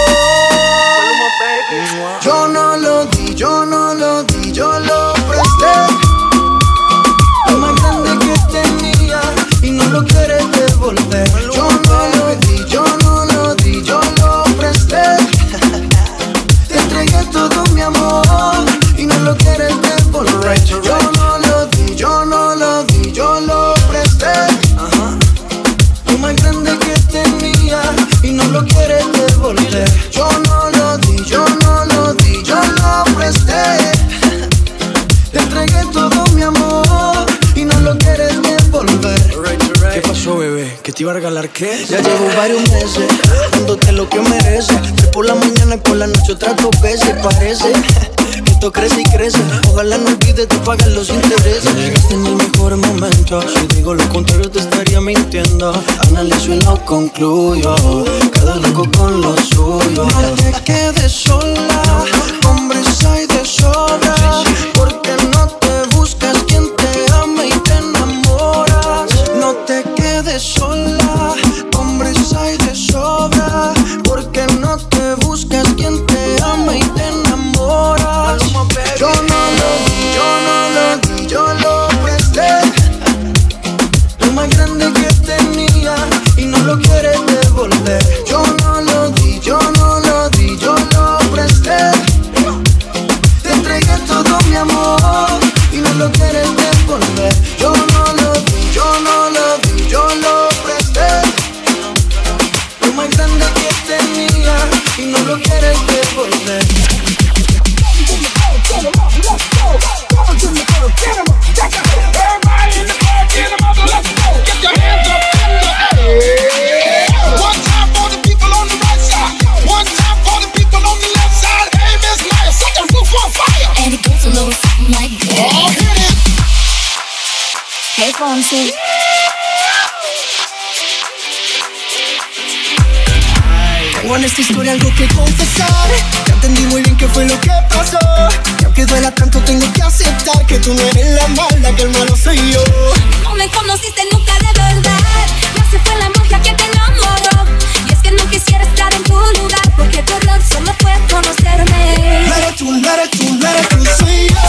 Speaker 17: Yo no lo di, yo no lo di, yo lo presté. Lo más grande que tenía y no lo quieres devolver. Yo no lo di, yo no lo di, yo lo presté. Te entregué todo mi amor y no lo quieres devolver. Yo no lo di, yo no lo di, yo lo presté. Lo más grande que tenía y no lo quieres devolver. Yo no lo di, yo no lo di, yo lo presté. Te entregué todo mi amor y no lo quieres devolver. ¿Qué pasó, bebé? ¿Que te iba a regalar qué? Ya llevo varios meses dándote lo que mereces. Que por la mañana y por la noche otras 2 veces. Parece que esto crece y crece. Ojalá no olvides de pagar los intereses. Llegaste en el mejor momento. Si digo lo contrario te estaría mintiendo. Analizo y lo concluyo. Cada loco con lo suyo. No te quedes sola, hombres hay de sobra. Porque no te buscas quien te ama y te enamoras. No te quedes sola, hombres hay de sobra. Porque no te buscas quien te ama y te enamoras. Yo no lo di, yo no lo di, yo lo presté. Lo más grande que tenía y no lo quieres devolver. Yo no lo di, yo no lo di, yo lo presté. Te entregué todo mi amor y no lo quieres devolver. Yo no lo di, yo no lo di, yo lo presté. Lo más grande que tenía y no lo quieres devolver.
Speaker 13: And it goes a little something like that. Hey, Fonzie.
Speaker 17: Tengo en esta historia algo que confesar. Ya entendí muy bien qué fue lo que pasó. Y aunque duela tanto tengo que aceptar que tú no eres la mala, que el malo soy yo.
Speaker 13: No me conociste nunca de verdad. Ya se fue la magia que te enamoró. Y es que no quisiera estar en tu lugar, porque tu error solo fue conocerme.
Speaker 17: No eres tú, no eres tú, no eres tú, soy yo.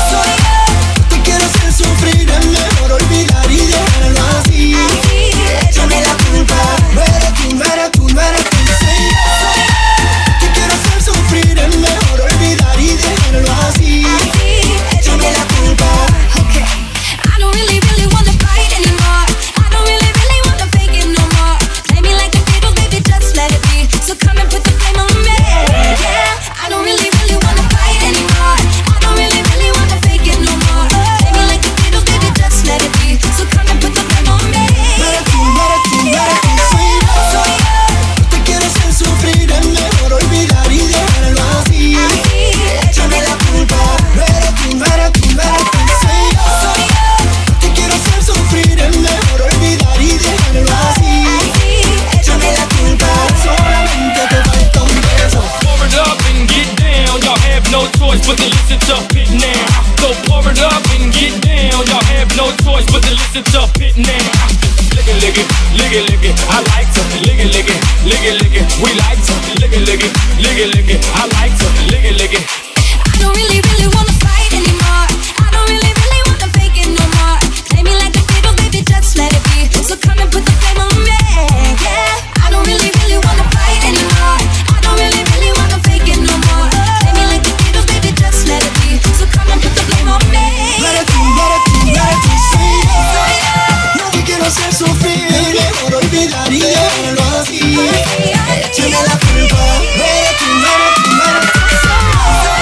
Speaker 17: Te quiero hacer sufrir, es mejor olvidar y dejarlo así. Échame la culpa. No eres tú, no eres tú, no eres tú, soy yo. Te quiero hacer sufrir, es mejor olvidar y dejarlo así. Échame la culpa.
Speaker 13: Okay. I don't really wanna fight anymore. I don't really wanna fake it no more. Play me like a fiddle, baby, just let it be. So come and put the blame on me. Yeah. I don't really wanna fight anymore. I don't really wanna fake it no more. Play me like a fiddle, baby, just let it be. So come and put the blame on me.
Speaker 17: No eres tú, no eres tú, no eres tú, soy yo. Te quiero hacer sufrir, es mejor olvidar y dejarlo así. Échame la culpa. No eres tú, no eres tú, no eres tú, soy yo. Te quiero hacer sufrir, es mejor olvidar y dejarlo así. Échame la culpa. Solamente te falta un beso.
Speaker 18: Pour it up and get down, y'all have no choice but to listen to it now. So pour it up and get down, y'all have no choice but to listen to it now. Lick it, lick it, lick it, lick it. I like to lick it, lick it, lick it, lick it. We like to lick it, lick it, lick it, lick it. I like to lick it, lick it.
Speaker 13: I don't really wanna fight anymore. I don't really wanna fake it no more. Play me like a fiddle, baby, just let it be. So come and put the blame on me. Yeah. I don't really wanna fight anymore. I don't really wanna fake it no more. Play me like a fiddle, baby, just let it be. So come and put the blame on me.
Speaker 17: No eres tú, no eres tú, no eres tú, soy yo. No te quiero hacer sufrir, es mejor olvidar y dejarlo así. Échame la culpa. No eres tú, no eres tú, no eres tú, soy yo.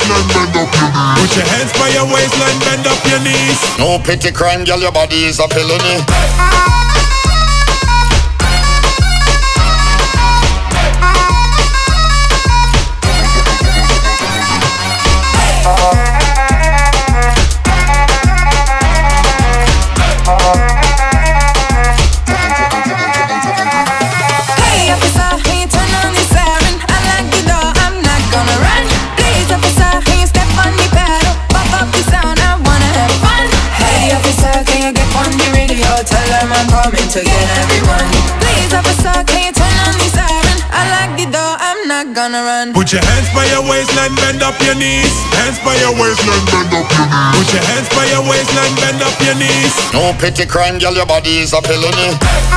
Speaker 11: waistline, bend up your knees.
Speaker 19: Put your hands by your waistline, bend up your knees.
Speaker 11: No petty crime, girl, your body is a felony.
Speaker 20: To get everyone. Please, officer, can you turn on the siren? I like the door, I'm not gonna run.
Speaker 19: Put your hands by your waistline, bend up your knees. Hands by your waistline, bend up your knees. Put your hands by your waistline, bend up your knees.
Speaker 11: No petty crime, girl, your body is a felony.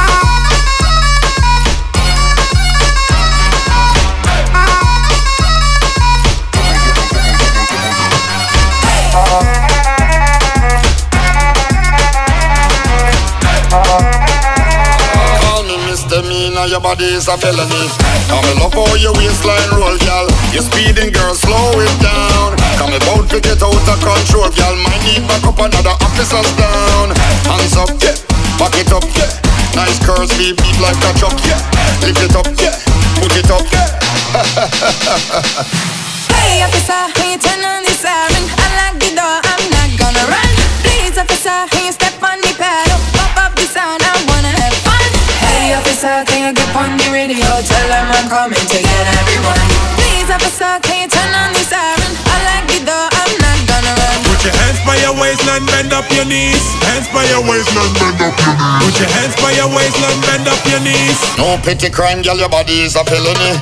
Speaker 11: Your body is a felony. Come and love how your waistline roll, girl. You speeding, girl, slow it down. Come about to get out of control, girl. Might need back up another officers down. Hands up, yeah. Back it up, yeah. Nice curves, beat like a truck, yeah. Lift it up, yeah. Put it up, yeah.
Speaker 20: Hey, officer, can you turn on the siren? I like the door, I'm not gonna run. Please, officer, can you step on the pedal? Pop up the sound, I wanna have fun. Hey, officer, can you get on the radio? Tell them I'm coming to get everyone. Please, officer, can you turn on the siren? I like the door, I'm not gonna run.
Speaker 19: Put your hands by your waistline, bend up your knees. Hands by your waistline, bend up your knees. Put your hands by your waistline, bend up your knees.
Speaker 11: No petty crime, girl, your body is a felony.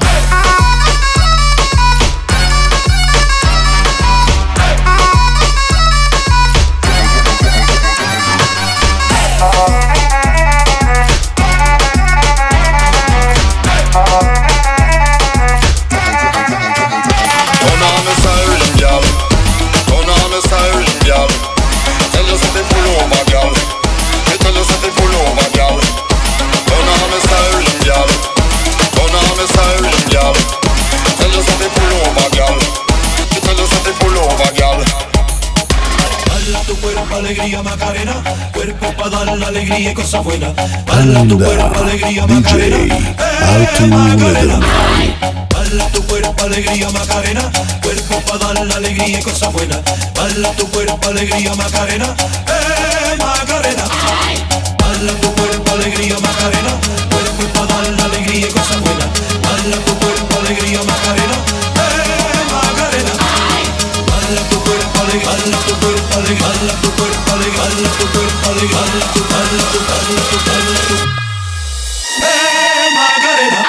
Speaker 21: Alegría Macarena, cuerpo para dar la alegría y cosas buenas. Baila tu cuerpo, alegría Macarena, Macarena. Baila tu cuerpo, alegría Macarena, cuerpo para dar la alegría y cosas buenas. Baila tu cuerpo, alegría Macarena, Macarena. Baila tu cuerpo, alegría Macarena, cuerpo para dar la alegría y cosas buenas. Baila tu cuerpo, alegría Macarena, Macarena. Baila tu cuerpo, alegría, baila tu cuerpo, alegría, baila tu cuerpo, alegría, baila tu cuerpo, alegría, baila tu, baila tu, baila tu, baila tu, Macarena.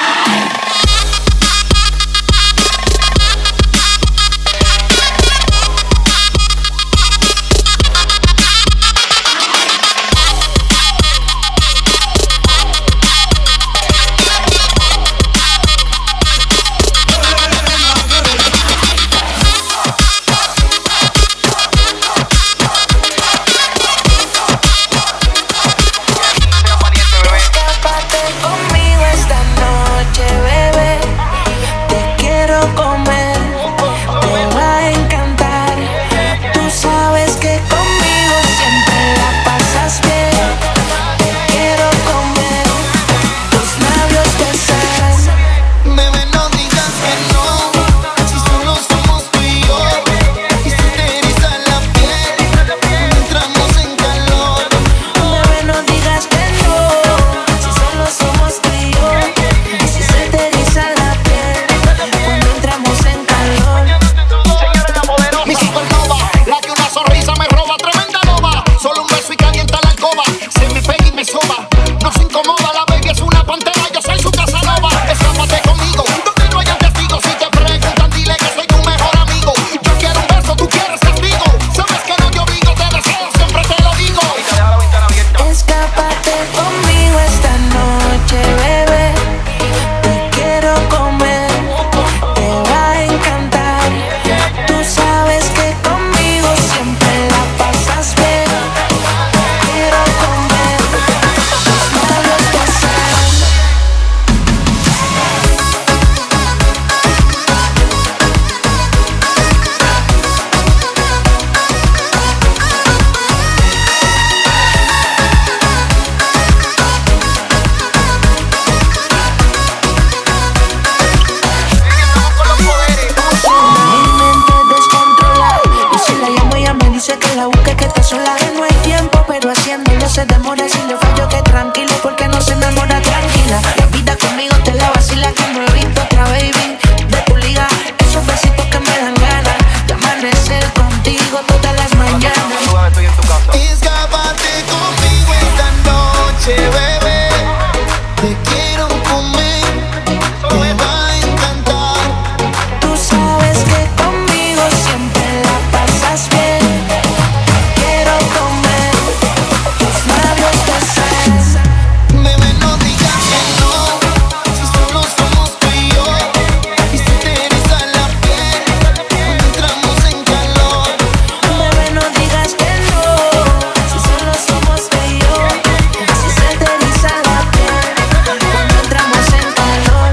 Speaker 7: que sola no hay tiempo, pero haciéndolo se demora. Si le fallo que tranquilo, porque no se enamora tranquila. La vida conmigo te la vacila, que no he visto otra baby de tu liga. Esos besitos que me dan ganas de amanecer contigo todas las mañanas.
Speaker 17: Escápate conmigo esta noche, bebé. Te quiero comer, me va a encantar.
Speaker 7: Tú sabes que conmigo siempre la pasas bien. Quiero comer tus labios besos.
Speaker 17: Bebé, no digas que no, si solo somos tú y yo. Y se te eriza la piel cuando entramos en calor.
Speaker 7: Bebé, no digas que no, si solo somos tú y yo. Si se te eriza la piel cuando entramos en calor.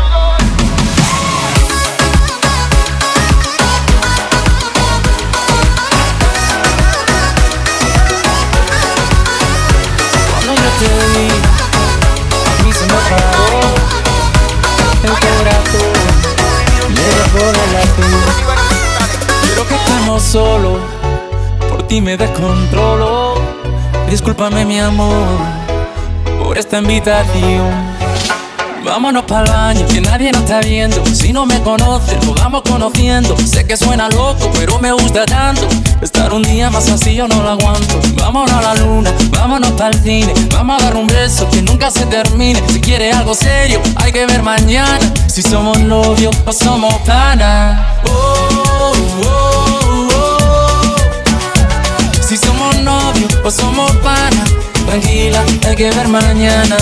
Speaker 3: Cuando yo te vi, a mí se me paró el corazón, me dejó de latir. Quiero que estemos solos, por ti me descontrolo. Discúlpame mi amor, por esta invitación. Vámonos pa'l baño, que nadie nos está viendo. Si no me conoces, nos vamos conociendo. Sé que suena loco, pero me gusta tanto. Estar un día más así yo no lo aguanto. Vámonos a la luna, vámonos pa'l cine. Vamos a dar un beso que nunca se termine. Si quieres algo serio, hay que ver mañana. Si somos novios o somos panas. Oh, oh, oh. Si somos novios o somos panas. Tranquila, hay que ver mañana.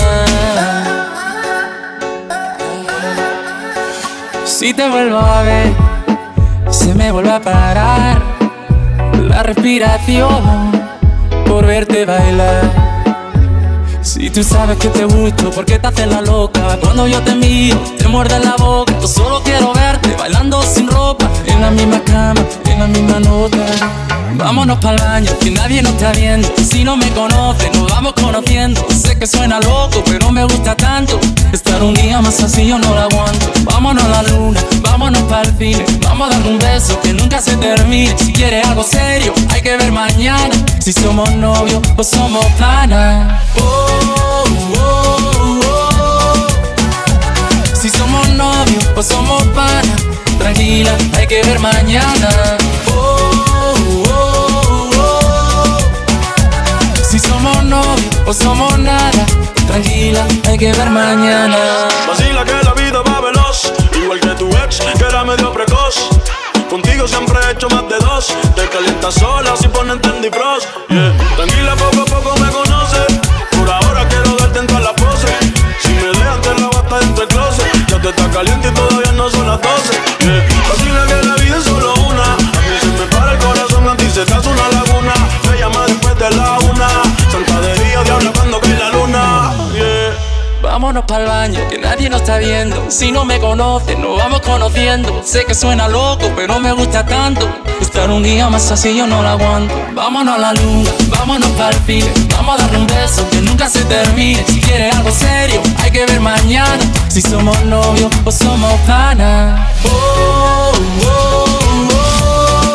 Speaker 3: Si te vuelvo a ver, se me vuelve a parar la respiración por verte bailar. Si tú sabes que te gusto, ¿por qué te haces la loca? Cuando yo te miro, te muerde la boca. Yo solo quiero verte bailando sin ropa, en la misma cama, en la misma nota. Vámonos pa'l baño, que nadie nos está viendo. Si no me conoces, nos vamos conociendo. Sé que suena loco, pero me gusta tanto. Estar un día más así yo no lo aguanto. Vámonos a la luna, vámonos pa'l cine. Vamos a dar un beso que nunca se termine. Si quieres algo serio, hay que ver mañana. Si somos novios o somos panas. Oh, oh, oh. Si somos novios o somos panas. Tranquila, hay que ver mañana. Oh, oh, oh. Si somos novios o somos nada. Tranquila, hay que ver mañana.
Speaker 6: Vacila que la vida va veloz, igual que tu ex, que era medio precoz. Contigo siempre he hecho más de dos. Te calientas sola si ponen Trendy Frost, yeah. Tranquila, poco a poco me conoces. Por ahora quiero darte en todas las poses. Si me dejan te la basta dentro del closet. Ya te está caliente y todavía no son las 12, yeah. Vacila que la vida es solo una. A mí se me para el corazón, a ti se te hace una laguna. Me llama después de la una. Santa de día, diabla cuando cae la luna, yeah.
Speaker 3: Vámonos pa'l baño, que nadie nos está viendo. Si no me conoces, nos vamos conociendo. Sé que suena loco, pero me gusta tanto. Estar un día más así yo no lo aguanto. Vámonos a la luna, vámonos pa'l cine. Vamos a darle un beso que nunca se termine. Si quieres algo serio, hay que ver mañana. Si somos novios o somos panas. Oh, oh, oh.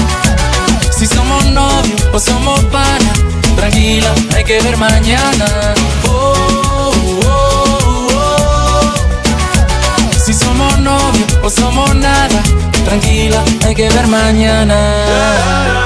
Speaker 3: Si somos novios o somos panas. Tranquila, hay que ver mañana. Oh, oh, oh. Si somos novios o somos nada. Tranquila, hay que ver mañana.